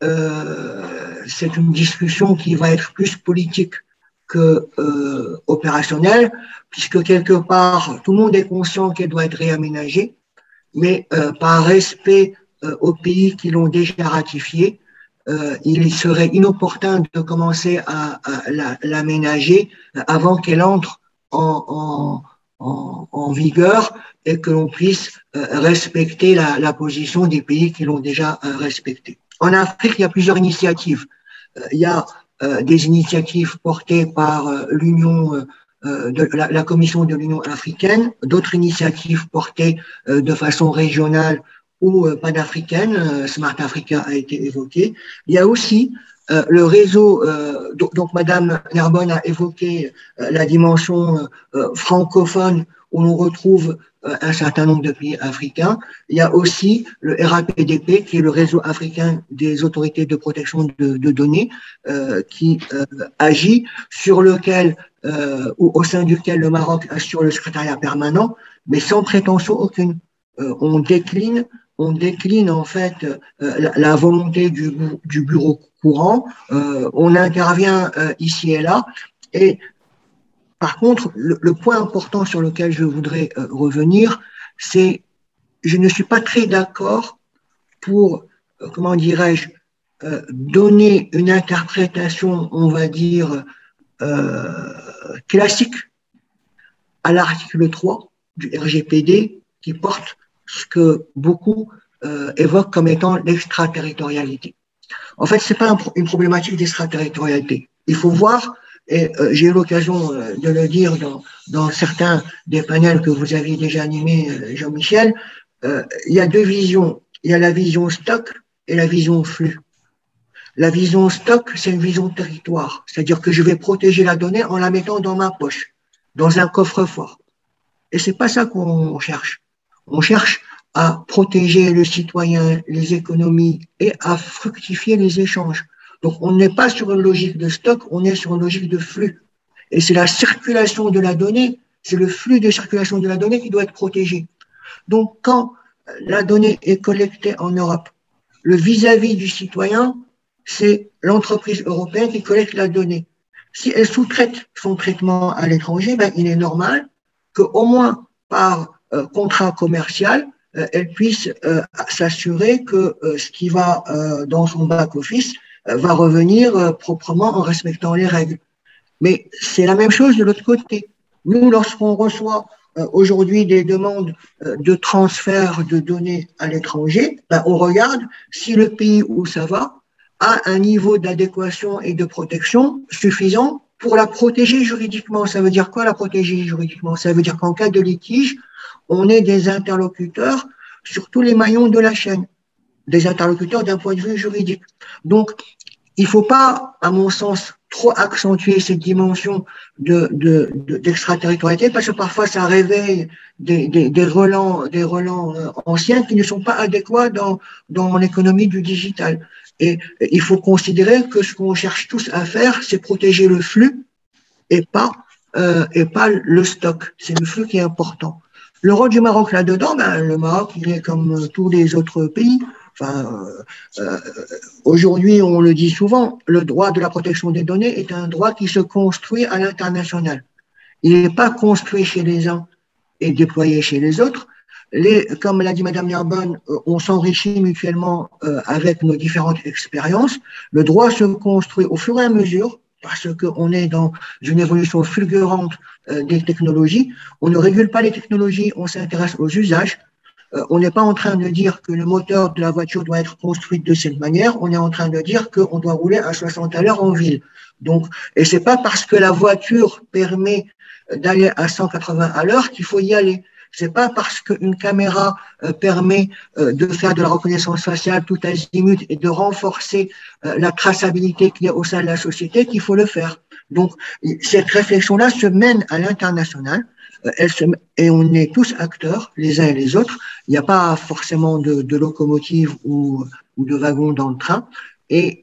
[SPEAKER 5] c'est une discussion qui va être plus politique que opérationnelle, puisque quelque part, tout le monde est conscient qu'elle doit être réaménagée, mais par respect aux pays qui l'ont déjà ratifié, il serait inopportun de commencer à l'aménager avant qu'elle entre en vigueur et que l'on puisse respecter la position des pays qui l'ont déjà respectée. En Afrique, il y a plusieurs initiatives. Il y a des initiatives portées par l'Union, la Commission de l'Union africaine, d'autres initiatives portées de façon régionale ou panafricaine, Smart Africa a été évoqué. Il y a aussi le réseau, donc Madame Nerbonne a évoqué la dimension francophone où l'on retrouve un certain nombre de pays africains. Il y a aussi le RAPDP, qui est le réseau africain des autorités de protection de données, qui agit, sur lequel, ou au sein duquel le Maroc assure le secrétariat permanent, mais sans prétention aucune. On décline en fait la volonté du bureau courant, on intervient ici et là, et par contre, le point important sur lequel je voudrais revenir, c'est je ne suis pas très d'accord pour, comment dirais-je, donner une interprétation, on va dire, classique à l'article 3 du RGPD qui porte ce que beaucoup évoquent comme étant l'extraterritorialité. En fait, ce n'est pas une problématique d'extraterritorialité. Il faut voir, et j'ai eu l'occasion de le dire dans certains des panels que vous aviez déjà animés, Jean-Michel, il y a deux visions. Il y a la vision stock et la vision flux. La vision stock, c'est une vision territoire, c'est-à-dire que je vais protéger la donnée en la mettant dans ma poche, dans un coffre-fort. Et c'est pas ça qu'on cherche. On cherche à protéger le citoyen, les économies et à fructifier les échanges. Donc, on n'est pas sur une logique de stock, on est sur une logique de flux. Et c'est la circulation de la donnée, c'est le flux de circulation de la donnée qui doit être protégé. Donc, quand la donnée est collectée en Europe, le vis-à-vis du citoyen, c'est l'entreprise européenne qui collecte la donnée. Si elle sous-traite son traitement à l'étranger, ben, il est normal qu'au moins par contrat commercial, elle puisse s'assurer que ce qui va dans son back-office va revenir proprement en respectant les règles. Mais c'est la même chose de l'autre côté. Nous, lorsqu'on reçoit aujourd'hui des demandes de transfert de données à l'étranger, ben, on regarde si le pays où ça va a un niveau d'adéquation et de protection suffisant pour la protéger juridiquement. Ça veut dire quoi, la protéger juridiquement? Ça veut dire qu'en cas de litige, on est des interlocuteurs sur tous les maillons de la chaîne, des interlocuteurs d'un point de vue juridique. Donc, il ne faut pas, à mon sens, trop accentuer cette dimension d'extraterritorialité, parce que parfois ça réveille des relents anciens qui ne sont pas adéquats dans l'économie du digital. Et il faut considérer que ce qu'on cherche tous à faire, c'est protéger le flux et pas le stock. C'est le flux qui est important. Le rôle du Maroc là-dedans, ben, le Maroc, il est comme tous les autres pays. Enfin, aujourd'hui, on le dit souvent, le droit de la protection des données est un droit qui se construit à l'international. Il n'est pas construit chez les uns et déployé chez les autres. Comme l'a dit Madame Narbonne, on s'enrichit mutuellement avec nos différentes expériences. Le droit se construit au fur et à mesure parce qu'on est dans une évolution fulgurante des technologies. On ne régule pas les technologies, on s'intéresse aux usages. On n'est pas en train de dire que le moteur de la voiture doit être construit de cette manière, on est en train de dire qu'on doit rouler à 60 à l'heure en ville. Donc, et c'est pas parce que la voiture permet d'aller à 180 à l'heure qu'il faut y aller. C'est pas parce qu'une caméra permet de faire de la reconnaissance faciale tout azimut et de renforcer la traçabilité qu'il y a au sein de la société qu'il faut le faire. Donc, cette réflexion-là se mène à l'international. Et on est tous acteurs, les uns et les autres. Il n'y a pas forcément de locomotive ou de wagon dans le train. Et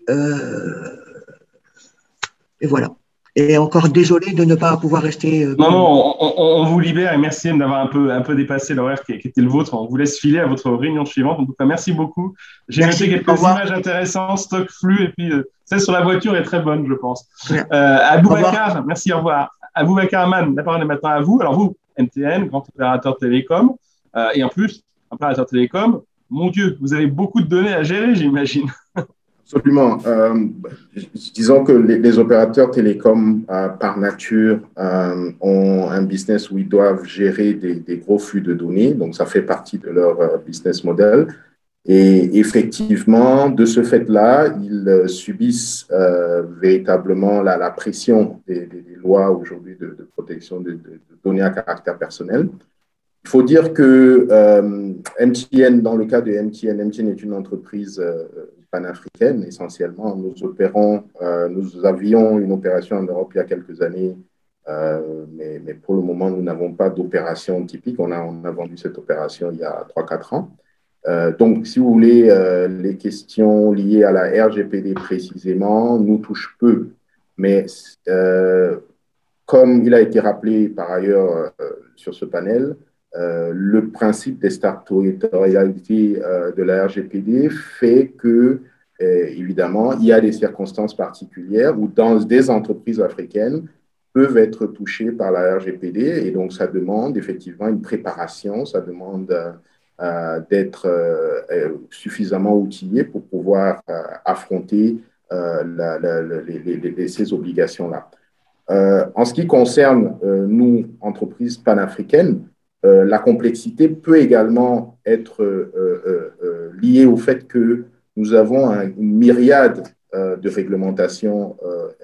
[SPEAKER 5] voilà. Et encore désolé de ne pas pouvoir rester.
[SPEAKER 3] Non, on vous libère et merci d'avoir un peu dépassé l'horaire qui était le vôtre. On vous laisse filer à votre réunion suivante. En tout cas, merci beaucoup. J'ai noté quelques images intéressantes, stock flux, et puis celle sur la voiture est très bonne, je pense. Aboubacar, merci, au revoir. Aboubacar Aman, la parole est maintenant à vous. Alors vous, MTN, grand opérateur télécom, et en plus, opérateur télécom, mon Dieu, vous avez beaucoup de données à gérer, j'imagine.
[SPEAKER 8] Absolument. Disons que les opérateurs télécoms, par nature, ont un business où ils doivent gérer des gros flux de données. Donc, ça fait partie de leur business model. Et effectivement, de ce fait-là, ils subissent véritablement la pression des lois aujourd'hui de protection de données à caractère personnel. Il faut dire que MTN, dans le cas de MTN est une entreprise panafricaine essentiellement. Nous avions une opération en Europe il y a quelques années, mais pour le moment, nous n'avons pas d'opération typique. On a vendu cette opération il y a 3-4 ans. Donc, si vous voulez, les questions liées à la RGPD précisément nous touchent peu. Mais comme il a été rappelé par ailleurs sur ce panel, le principe d'extraterritorialité de la RGPD fait que, évidemment, il y a des circonstances particulières où dans des entreprises africaines peuvent être touchées par la RGPD et donc ça demande effectivement une préparation, ça demande d'être suffisamment outillé pour pouvoir affronter ces obligations-là. En ce qui concerne nous, entreprises panafricaines, la complexité peut également être liée au fait que nous avons une myriade de réglementations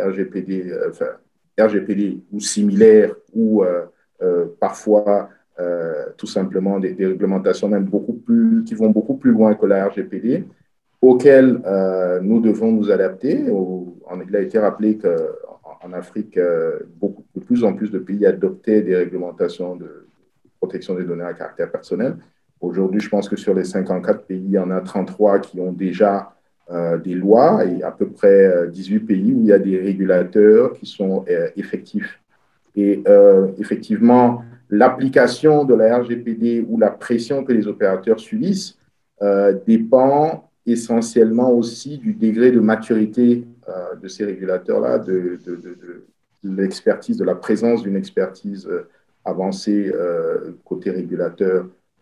[SPEAKER 8] RGPD ou similaires ou parfois tout simplement des réglementations même qui vont beaucoup plus loin que la RGPD, auxquelles nous devons nous adapter. Il a été rappelé qu'en Afrique, de plus en plus de pays adoptaient des réglementations de protection des données à caractère personnel. Aujourd'hui, je pense que sur les 54 pays, il y en a 33 qui ont déjà des lois et à peu près 18 pays où il y a des régulateurs qui sont effectifs. Et effectivement, l'application de la RGPD ou la pression que les opérateurs subissent dépend essentiellement aussi du degré de maturité de ces régulateurs-là, de l'expertise, de la présence d'une expertise avancée côté régulateur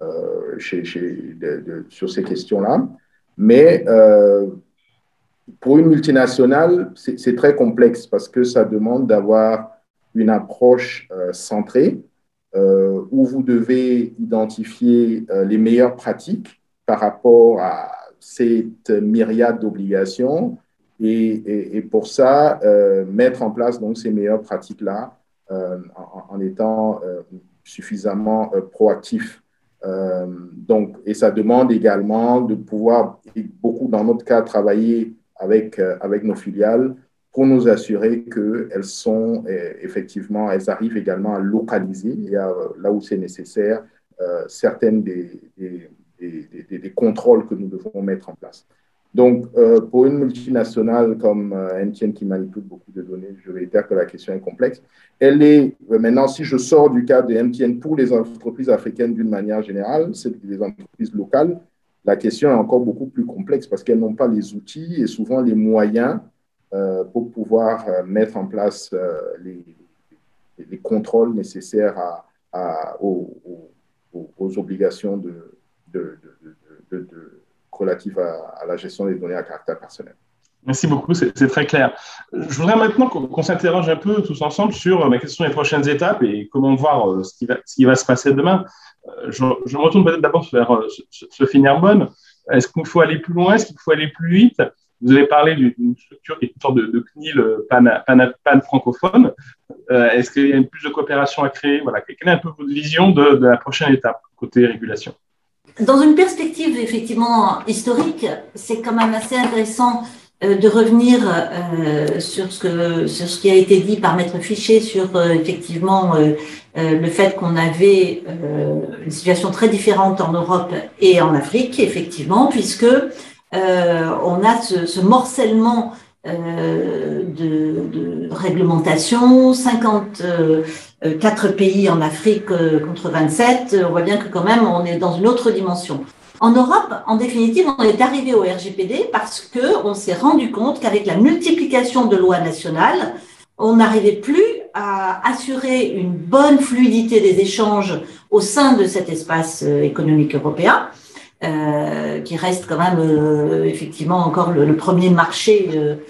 [SPEAKER 8] sur ces questions-là. Mais pour une multinationale, c'est très complexe parce que ça demande d'avoir une approche centrée où vous devez identifier les meilleures pratiques par rapport à cette myriade d'obligations et pour ça, mettre en place donc, ces meilleures pratiques-là en étant suffisamment proactif. Et ça demande également de pouvoir, beaucoup dans notre cas, travailler avec nos filiales pour nous assurer qu'elles sont effectivement, elles arrivent également à localiser là où c'est nécessaire certaines des contrôles que nous devons mettre en place. Donc, pour une multinationale comme MTN qui manipule beaucoup de données, je réitère que la question est complexe. Elle est, maintenant, si je sors du cadre de MTN pour les entreprises africaines d'une manière générale, c'est les entreprises locales, la question est encore beaucoup plus complexe parce qu'elles n'ont pas les outils et souvent les moyens pour pouvoir mettre en place les contrôles nécessaires aux obligations relatives à la gestion des données à caractère personnel.
[SPEAKER 3] Merci beaucoup, c'est très clair. Je voudrais maintenant qu'on s'interroge un peu tous ensemble sur quelles sont les prochaines étapes et comment voir ce qui va se passer demain. Je me retourne peut-être d'abord vers Sophie Nerbonne. Est-ce qu'il faut aller plus loin? Est-ce qu'il faut aller plus vite? Vous avez parlé d'une structure qui est une sorte de CNIL pan-francophone. Est-ce qu'il y a plus de coopération à créer? Voilà. Quelle est un peu votre vision de la prochaine étape côté régulation?
[SPEAKER 4] Dans une perspective effectivement historique, c'est quand même assez intéressant de revenir sur ce qui a été dit par Maître Fichet sur effectivement le fait qu'on avait une situation très différente en Europe et en Afrique, effectivement, puisque on a ce morcellement de réglementation, 54 pays en Afrique contre 27, on voit bien que quand même on est dans une autre dimension. En Europe, en définitive, on est arrivé au RGPD parce qu'on s'est rendu compte qu'avec la multiplication de lois nationales, on n'arrivait plus à assurer une bonne fluidité des échanges au sein de cet espace économique européen, qui reste quand même effectivement encore le premier marché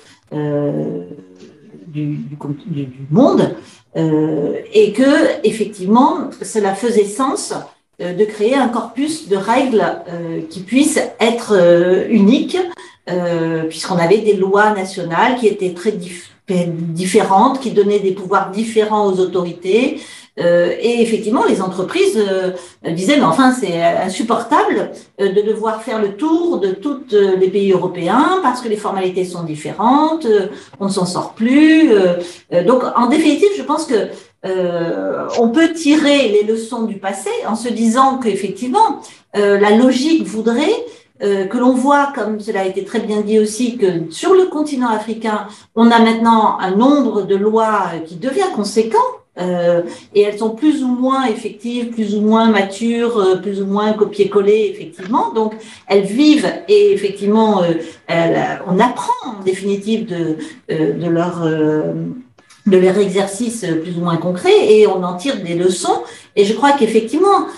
[SPEAKER 4] du monde, et que effectivement cela faisait sens de créer un corpus de règles qui puisse être unique, puisqu'on avait des lois nationales qui étaient très différentes, qui donnaient des pouvoirs différents aux autorités. Et effectivement, les entreprises disaient, mais enfin, c'est insupportable de devoir faire le tour de tous les pays européens parce que les formalités sont différentes, on ne s'en sort plus. Donc, en définitive, je pense que on peut tirer les leçons du passé en se disant qu'effectivement, la logique voudrait que l'on voit, comme cela a été très bien dit aussi, que sur le continent africain, on a maintenant un nombre de lois qui devient conséquent. Et elles sont plus ou moins effectives, plus ou moins matures, plus ou moins copier-coller, effectivement. Donc, elles vivent et effectivement, on apprend en définitive de leur exercice plus ou moins concret et on en tire des leçons. Et je crois qu'effectivement,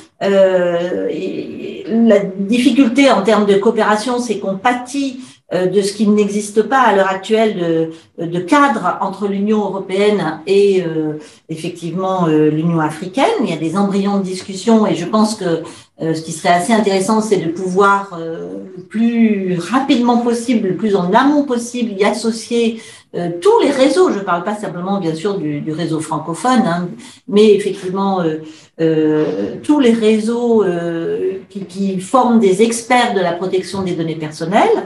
[SPEAKER 4] la difficulté en termes de coopération, c'est qu'on pâtit de ce qui n'existe pas à l'heure actuelle de cadre entre l'Union européenne et effectivement l'Union africaine. Il y a des embryons de discussion et je pense que ce qui serait assez intéressant, c'est de pouvoir le plus rapidement possible, le plus en amont possible, y associer tous les réseaux. Je ne parle pas simplement bien sûr du réseau francophone, hein, mais effectivement tous les réseaux qui forment des experts de la protection des données personnelles.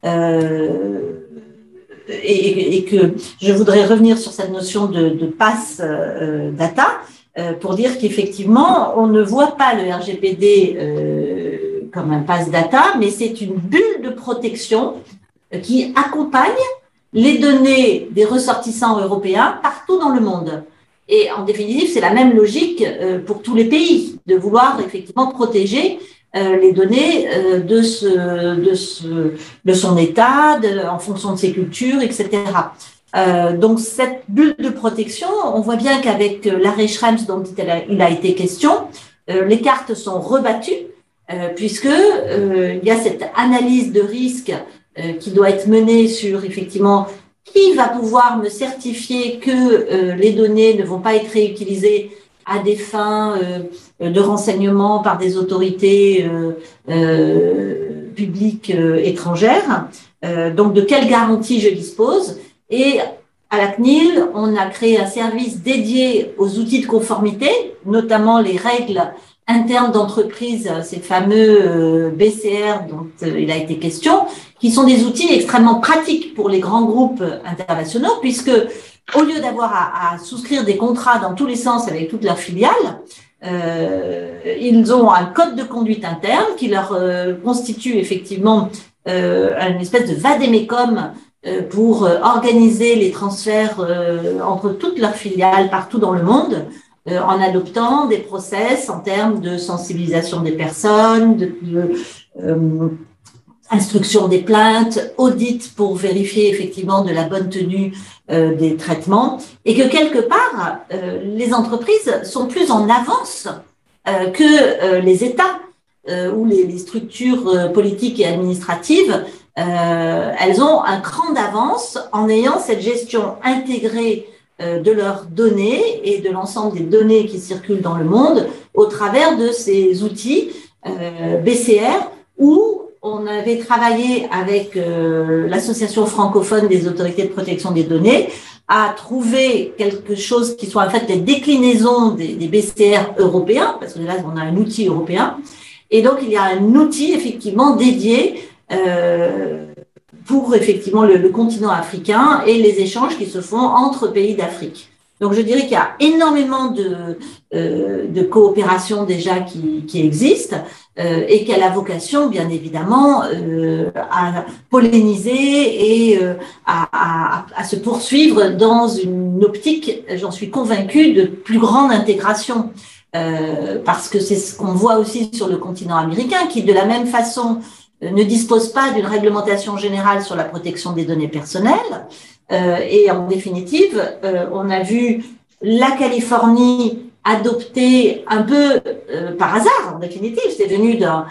[SPEAKER 4] Et que je voudrais revenir sur cette notion de pass data pour dire qu'effectivement, on ne voit pas le RGPD comme un pass data, mais c'est une bulle de protection qui accompagne les données des ressortissants européens partout dans le monde. Et en définitive, c'est la même logique pour tous les pays, de vouloir effectivement protéger les données de son état, en fonction de ses cultures, etc. Donc, cette bulle de protection, on voit bien qu'avec l'arrêt Schrems dont il a été question, les cartes sont rebattues, puisque il y a cette analyse de risque qui doit être menée sur, effectivement, qui va pouvoir me certifier que les données ne vont pas être réutilisées à des fins de renseignement par des autorités publiques étrangères. Donc, de quelles garanties je dispose? Et à la CNIL, on a créé un service dédié aux outils de conformité, notamment les règles internes d'entreprise, ces fameux BCR dont il a été question, qui sont des outils extrêmement pratiques pour les grands groupes internationaux, puisque au lieu d'avoir à souscrire des contrats dans tous les sens avec toutes leurs filiales, ils ont un code de conduite interne qui leur constitue effectivement une espèce de vade-mecum pour organiser les transferts entre toutes leurs filiales partout dans le monde, en adoptant des process en termes de sensibilisation des personnes, instruction des plaintes, audit pour vérifier effectivement de la bonne tenue des traitements, et que quelque part, les entreprises sont plus en avance que les États ou les structures politiques et administratives. Elles ont un cran d'avance en ayant cette gestion intégrée de leurs données et de l'ensemble des données qui circulent dans le monde au travers de ces outils BCR, où on avait travaillé avec l'Association francophone des autorités de protection des données à trouver quelque chose qui soit en fait des déclinaisons des BCR européens, parce que là on a un outil européen, et donc il y a un outil effectivement dédié pour effectivement le continent africain et les échanges qui se font entre pays d'Afrique. Donc, je dirais qu'il y a énormément de coopération déjà qui existe et qui a la vocation, bien évidemment, à polliniser et à se poursuivre dans une optique, j'en suis convaincue, de plus grande intégration. Parce que c'est ce qu'on voit aussi sur le continent américain, qui, de la même façon, ne dispose pas d'une réglementation générale sur la protection des données personnelles. Et en définitive, on a vu la Californie adopter un peu par hasard, en définitive, c'est venu d'un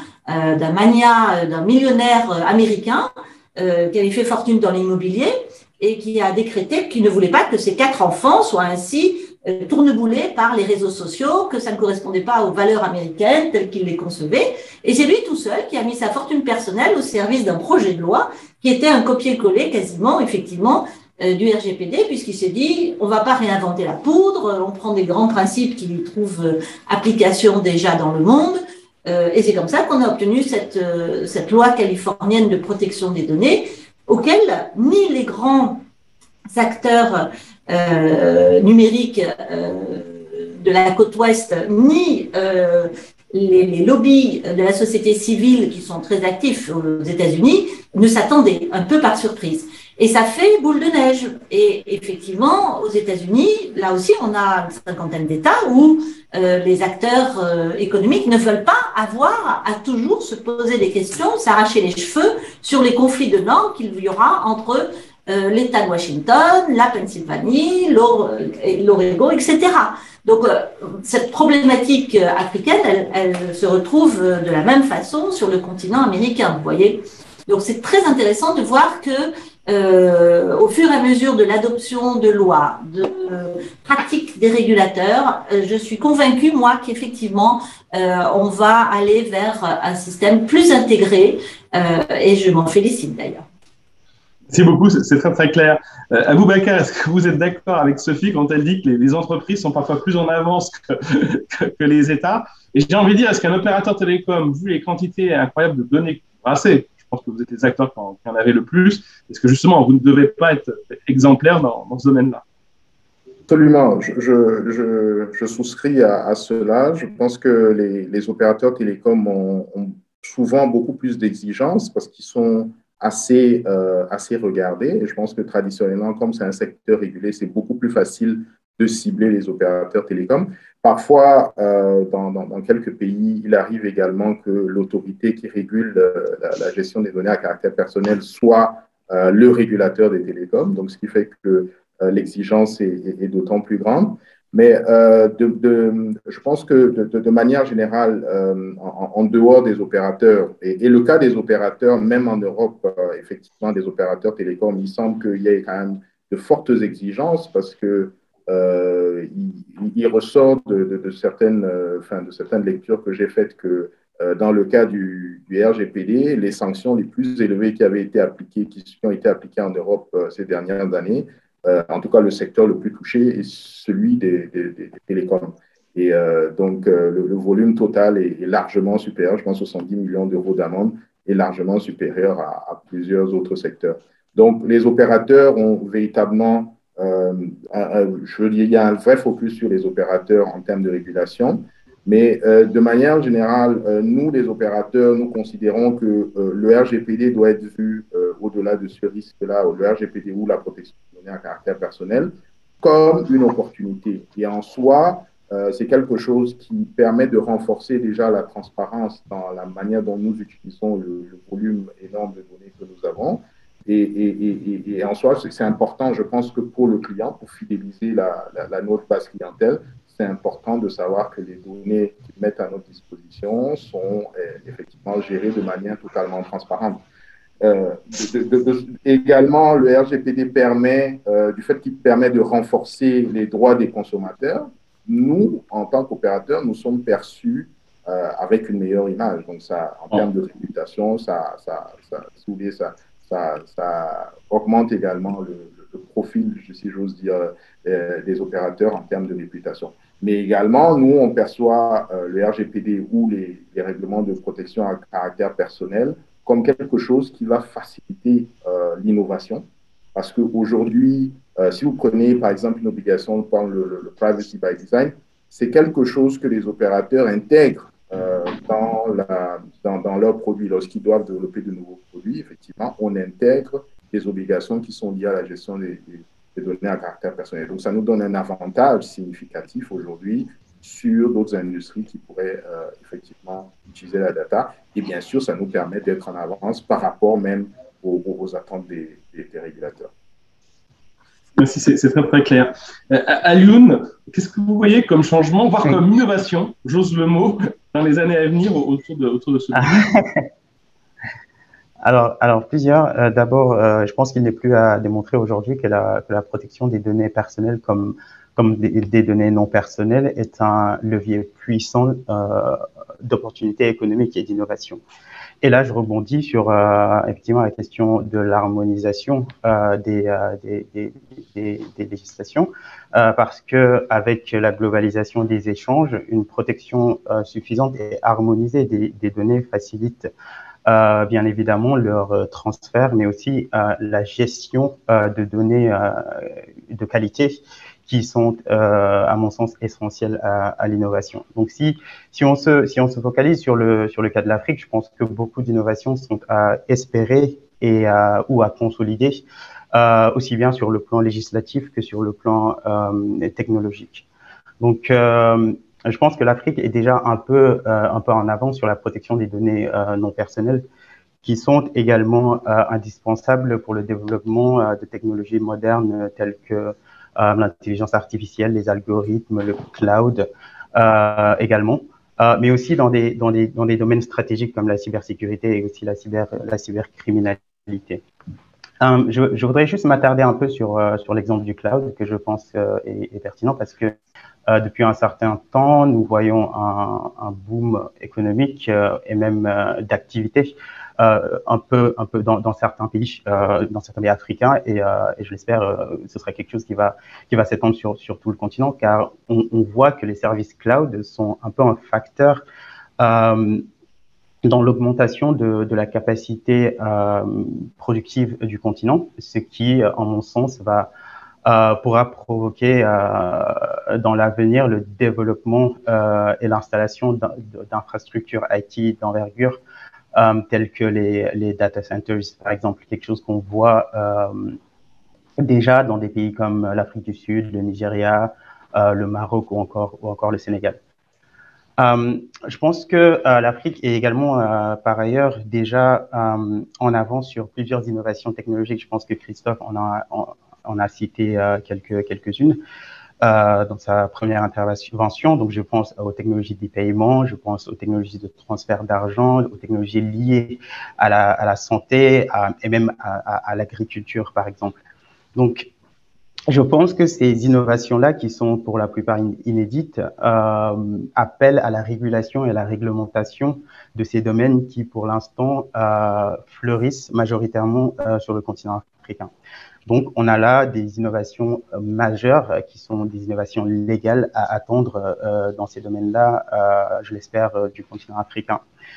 [SPEAKER 4] millionnaire américain qui avait fait fortune dans l'immobilier et qui a décrété qu'il ne voulait pas que ses 4 enfants soient ainsi tourneboulés par les réseaux sociaux, que ça ne correspondait pas aux valeurs américaines telles qu'il les concevait. Et c'est lui tout seul qui a mis sa fortune personnelle au service d'un projet de loi qui était un copier-coller quasiment, effectivement, du RGPD, puisqu'il s'est dit, on ne va pas réinventer la poudre, on prend des grands principes qui lui trouvent application déjà dans le monde, et c'est comme ça qu'on a obtenu cette loi californienne de protection des données, auquel ni les grands acteurs numériques de la côte ouest, ni les lobbies de la société civile qui sont très actifs aux États-Unis ne s'attendaient, un peu par surprise. Et ça fait boule de neige. Et effectivement, aux États-Unis, là aussi, on a une 50aine d'États où les acteurs économiques ne veulent pas avoir à toujours se poser des questions, s'arracher les cheveux sur les conflits de normes qu'il y aura entre l'État de Washington, la Pennsylvanie, l'Oregon, etc. Donc, cette problématique africaine, elle se retrouve de la même façon sur le continent américain, vous voyez. Donc, c'est très intéressant de voir que au fur et à mesure de l'adoption de lois, de pratiques des régulateurs, je suis convaincue, moi, qu'effectivement, on va aller vers un système plus intégré et je m'en félicite d'ailleurs.
[SPEAKER 3] Merci beaucoup, c'est très très clair. Aboubacar, est-ce que vous êtes d'accord avec Sophie quand elle dit que les entreprises sont parfois plus en avance que les États? Et j'ai envie de dire, est-ce qu'un opérateur télécom, vu les quantités incroyables de données brassées, je pense que vous êtes les acteurs qui en avez le plus, est-ce que justement vous ne devez pas être exemplaire dans ce domaine-là?
[SPEAKER 8] Absolument, je souscris à cela. Je pense que les opérateurs télécoms ont souvent beaucoup plus d'exigences parce qu'ils sont assez regardé. Et je pense que traditionnellement, comme c'est un secteur régulé, c'est beaucoup plus facile de cibler les opérateurs télécoms. Parfois, dans quelques pays, il arrive également que l'autorité qui régule la gestion des données à caractère personnel soit le régulateur des télécoms, donc ce qui fait que l'exigence est d'autant plus grande. Mais je pense que de manière générale, en dehors des opérateurs, et le cas des opérateurs, même en Europe, effectivement, des opérateurs télécoms, il semble qu'il y ait quand même de fortes exigences parce que il ressort de certaines lectures que j'ai faites que dans le cas du RGPD, les sanctions les plus élevées qui avaient été appliquées, qui ont été appliquées en Europe ces dernières années, en tout cas, le secteur le plus touché est celui des télécoms. Et donc, le volume total est largement supérieur, je pense 70 millions d'euros d'amende, est largement supérieur à plusieurs autres secteurs. Donc, les opérateurs ont véritablement, il y a un vrai focus sur les opérateurs en termes de régulation. Mais de manière générale, nous, les opérateurs, nous considérons que le RGPD doit être vu au-delà de ce risque-là, le RGPD ou la protection des données à caractère personnel, comme une opportunité. Et en soi, c'est quelque chose qui permet de renforcer déjà la transparence dans la manière dont nous utilisons le volume énorme de données que nous avons. Et en soi, c'est important, je pense que pour le client, pour fidéliser notre base clientèle, c'est important de savoir que les données qu'ils mettent à notre disposition sont effectivement gérées de manière totalement transparente. Également, le RGPD permet, du fait qu'il permet de renforcer les droits des consommateurs, nous, en tant qu'opérateurs, nous sommes perçus avec une meilleure image. Donc, ça, en termes de réputation, ça augmente également le profil, si j'ose dire, des opérateurs en termes de réputation. Mais également, nous, on perçoit le RGPD ou les règlements de protection à caractère personnel comme quelque chose qui va faciliter l'innovation. Parce qu'aujourd'hui, si vous prenez par exemple une obligation comme le Privacy by Design, c'est quelque chose que les opérateurs intègrent dans leurs produits. Lorsqu'ils doivent développer de nouveaux produits, effectivement, on intègre des obligations qui sont liées à la gestion des données à caractère personnel. Donc, ça nous donne un avantage significatif aujourd'hui sur d'autres industries qui pourraient effectivement utiliser la data. Et bien sûr, ça nous permet d'être en avance par rapport même aux attentes des régulateurs.
[SPEAKER 3] Merci, c'est très, très clair. Alioune, qu'est-ce que vous voyez comme changement, voire comme innovation, j'ose le mot, dans les années à venir autour de ce sujet?
[SPEAKER 7] Alors plusieurs. D'abord, je pense qu'il n'est plus à démontrer aujourd'hui que la protection des données personnelles comme des données non personnelles est un levier puissant d'opportunités économiques et d'innovation. Et là, je rebondis sur effectivement la question de l'harmonisation des législations, parce que avec la globalisation des échanges, une protection suffisante et harmonisée des données facilite bien évidemment leur transfert, mais aussi la gestion de données de qualité qui sont, à mon sens, essentielles à l'innovation. Donc, si on se focalise sur le cas de l'Afrique, je pense que beaucoup d'innovations sont à espérer ou à consolider, aussi bien sur le plan législatif que sur le plan technologique. Donc, je pense que l'Afrique est déjà un peu en avance sur la protection des données non personnelles, qui sont également indispensables pour le développement de technologies modernes telles que l'intelligence artificielle, les algorithmes, le cloud également, mais aussi dans des domaines stratégiques comme la cybersécurité et aussi la cybercriminalité. Je voudrais juste m'attarder un peu sur l'exemple du cloud que je pense est pertinent parce que depuis un certain temps, nous voyons un boom économique et même d'activité un peu dans certains pays africains et je l'espère ce sera quelque chose qui va s'étendre sur tout le continent car on voit que les services cloud sont un peu un facteur dans l'augmentation de la capacité productive du continent, ce qui, en mon sens, pourra provoquer dans l'avenir le développement et l'installation d'infrastructures IT d'envergure tels que les data centers, par exemple, quelque chose qu'on voit déjà dans des pays comme l'Afrique du Sud, le Nigeria, le Maroc ou encore le Sénégal. Je pense que l'Afrique est également, par ailleurs, déjà en avance sur plusieurs innovations technologiques. Je pense que Christophe en a cité quelques-unes dans sa première intervention. Donc, je pense aux technologies des paiements, je pense aux technologies de transfert d'argent, aux technologies liées à la santé et même à l'agriculture, par exemple. Donc, je pense que ces innovations-là, qui sont pour la plupart inédites, appellent à la régulation et à la réglementation de ces domaines qui, pour l'instant, fleurissent majoritairement sur le continent africain. Donc, on a là des innovations majeures qui sont des innovations légales à attendre dans ces domaines-là, je l'espère, du continent africain.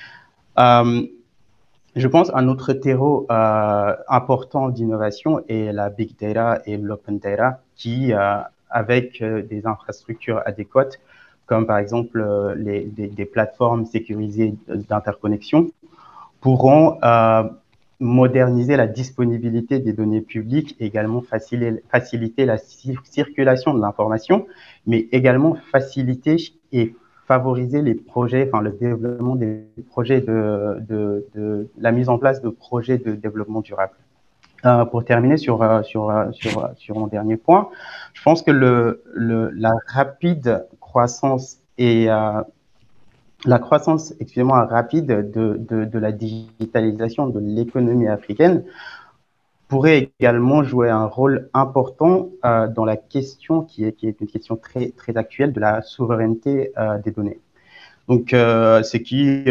[SPEAKER 7] Je pense qu'un autre terreau important d'innovation est la big data et l'open data qui, avec des infrastructures adéquates, comme par exemple des plateformes sécurisées d'interconnexion, pourront moderniser la disponibilité des données publiques et également faciliter la circulation de l'information, mais également faciliter et favoriser les projets, enfin le développement des projets la mise en place de projets de développement durable. Pour terminer sur mon dernier point, je pense que la rapide croissance et la croissance, rapide de la digitalisation de l'économie africaine pourrait également jouer un rôle important dans la question qui est une question très, très actuelle de la souveraineté des données. Donc, ce qui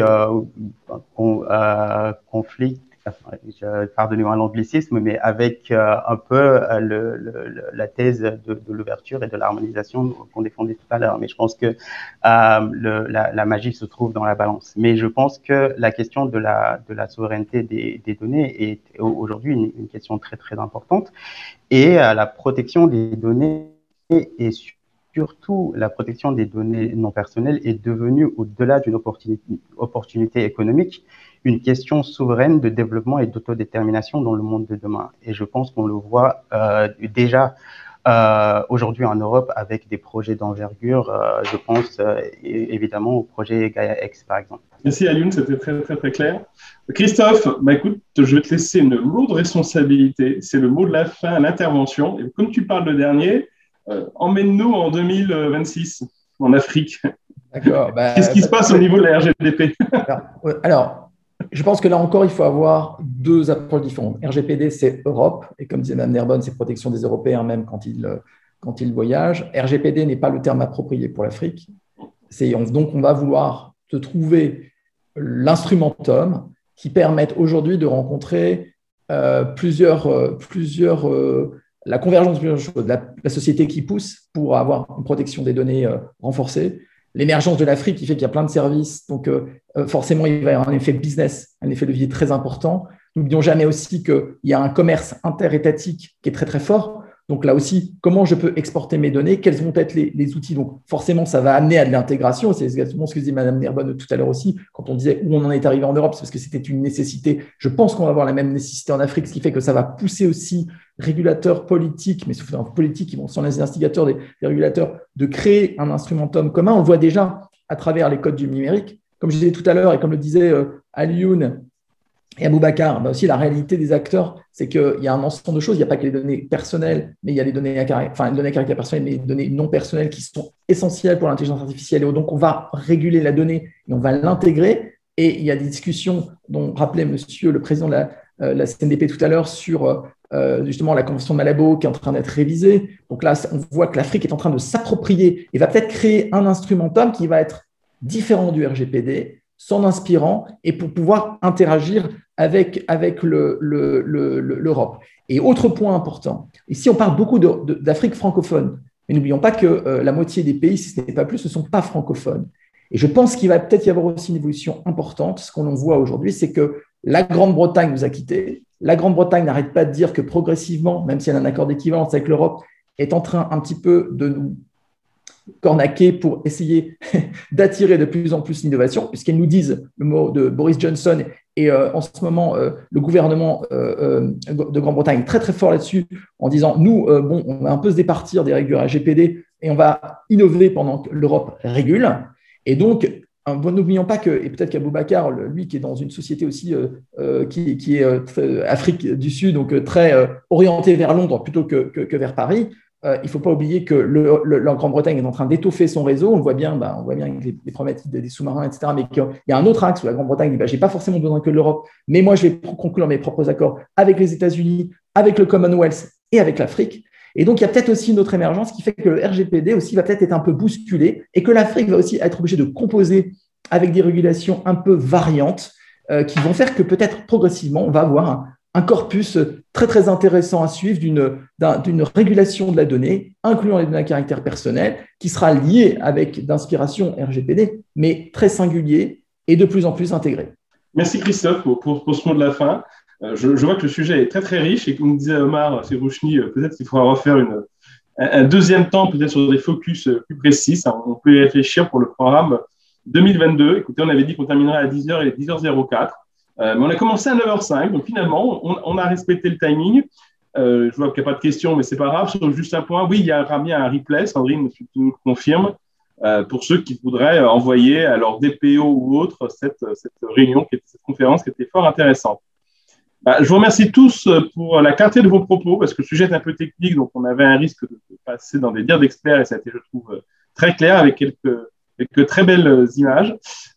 [SPEAKER 7] conflicte, pardonnez-moi l'anglicisme, mais avec un peu la thèse de l'ouverture et de l'harmonisation qu'on défendait tout à l'heure. Mais je pense que la magie se trouve dans la balance. Mais je pense que la question de la souveraineté des données est aujourd'hui une question très, très importante. Et la protection des données et surtout la protection des données non personnelles est devenue, au-delà d'une opportunité économique, une question souveraine de développement et d'autodétermination dans le monde de demain. Et je pense qu'on le voit déjà aujourd'hui en Europe avec des projets d'envergure. Je pense évidemment au projet Gaia-X, par exemple.
[SPEAKER 3] Merci Alioune, c'était très, très, très clair. Christophe, écoute, je vais te laisser une lourde responsabilité. C'est le mot de la fin, l'intervention. Et comme tu parles le dernier, emmène-nous en 2026 en Afrique. D'accord. Qu'est-ce qui se passe au niveau de la RGPD?
[SPEAKER 6] Alors, je pense que là encore, il faut avoir deux approches différentes. RGPD, c'est Europe, et comme disait Mme Nerbonne, c'est protection des Européens même quand ils voyagent. RGPD n'est pas le terme approprié pour l'Afrique. Donc, on va vouloir te trouver l'instrumentum qui permette aujourd'hui de rencontrer la convergence de plusieurs choses, la société qui pousse pour avoir une protection des données renforcée, l'émergence de l'Afrique qui fait qu'il y a plein de services, donc forcément il va y avoir un effet business, un effet levier très important. N'oublions jamais aussi qu'il y a un commerce interétatique qui est très très fort. Donc là aussi, comment je peux exporter mes données? Quels vont être les outils? Donc forcément, ça va amener à de l'intégration. C'est exactement ce que disait Mme Nerbonne tout à l'heure aussi, quand on disait où on en est arrivé en Europe, c'est parce que c'était une nécessité. Je pense qu'on va avoir la même nécessité en Afrique, ce qui fait que ça va pousser aussi régulateurs politiques, mais sauf politiques qui sont les instigateurs des régulateurs, de créer un instrumentum commun. On le voit déjà à travers les codes du numérique. Comme je disais tout à l'heure et comme le disait Alioune et Aboubacar, aussi la réalité des acteurs, c'est qu'il y a un ensemble de choses. Il n'y a pas que les données personnelles, mais il y a les données à caractère personnel, mais les données non personnelles qui sont essentielles pour l'intelligence artificielle. Et donc, on va réguler la donnée et on va l'intégrer. Et il y a des discussions dont rappelait monsieur le président de la CNDP tout à l'heure sur justement la convention de Malabo qui est en train d'être révisée. Donc là, on voit que l'Afrique est en train de s'approprier et va peut-être créer un instrumentum qui va être différent du RGPD, s'en inspirant et pour pouvoir interagir avec l'Europe. Et autre point important, ici on parle beaucoup d'Afrique francophone, mais n'oublions pas que la moitié des pays, si ce n'est pas plus, ne sont pas francophones. Et je pense qu'il va peut-être y avoir aussi une évolution importante. Ce qu'on voit aujourd'hui, c'est que la Grande-Bretagne nous a quittés. La Grande-Bretagne n'arrête pas de dire que progressivement, même si elle a un accord d'équivalence avec l'Europe, est en train un petit peu de nous cornaquer pour essayer d'attirer de plus en plus l'innovation, puisqu'elles nous disent le mot de Boris Johnson et en ce moment, le gouvernement de Grande-Bretagne est très très fort là-dessus en disant nous, on va un peu se départir des règles du RGPD et on va innover pendant que l'Europe régule. Et donc, n'oublions pas que, et peut-être qu'Aboubacar, lui qui est dans une société aussi qui est Afrique du Sud, donc très orientée vers Londres plutôt que vers Paris, il ne faut pas oublier que la Grande-Bretagne est en train d'étoffer son réseau. On le voit bien, avec les problématiques des sous-marins, etc. Mais qu'il y a un autre axe où la Grande-Bretagne dit je n'ai pas forcément besoin que de l'Europe, mais moi je vais conclure mes propres accords avec les États-Unis, avec le Commonwealth et avec l'Afrique. Et donc, il y a peut-être aussi une autre émergence qui fait que le RGPD aussi va peut-être être un peu bousculé et que l'Afrique va aussi être obligée de composer avec des régulations un peu variantes qui vont faire que peut-être progressivement, on va avoir un corpus très, très intéressant à suivre d'une régulation de la donnée, incluant les données à caractère personnel, qui sera liée avec d'inspiration RGPD, mais très singulier et de plus en plus intégré.
[SPEAKER 3] Merci Christophe pour ce mot de la fin. Je vois que le sujet est très très riche et comme disait Omar Serouchni, peut-être qu'il faudra refaire un deuxième temps peut-être sur des focus plus précis. On peut y réfléchir pour le programme 2022. Écoutez, on avait dit qu'on terminerait à 10h et 10h04. Mais on a commencé à 9h05, donc finalement, on a respecté le timing. Je vois qu'il n'y a pas de questions, mais c'est pas grave. Sur juste un point, oui, il y aura bien un replay, Sandrine nous le confirme, pour ceux qui voudraient envoyer à leur DPO ou autre cette réunion, cette conférence qui était fort intéressante. Je vous remercie tous pour la clarté de vos propos, parce que le sujet est un peu technique, donc on avait un risque de passer dans des dires d'experts, et ça a été, je trouve, très clair avec quelques très belles images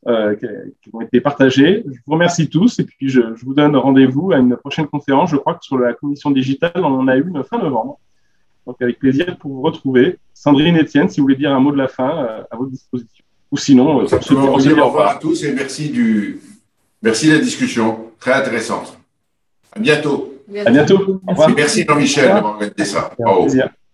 [SPEAKER 3] qui ont été partagées. Je vous remercie tous, et puis je vous donne rendez-vous à une prochaine conférence. Je crois que sur la commission digitale, on en a eu une fin novembre. Donc, avec plaisir pour vous retrouver. Sandrine, Étienne, si vous voulez dire un mot de la fin, à votre disposition. Ou sinon,
[SPEAKER 1] on se dit au revoir à tous et merci de la discussion. Très intéressante. À bientôt.
[SPEAKER 3] À bientôt. Au revoir.
[SPEAKER 1] Merci Jean-Michel d'avoir organisé ça.
[SPEAKER 3] Au revoir.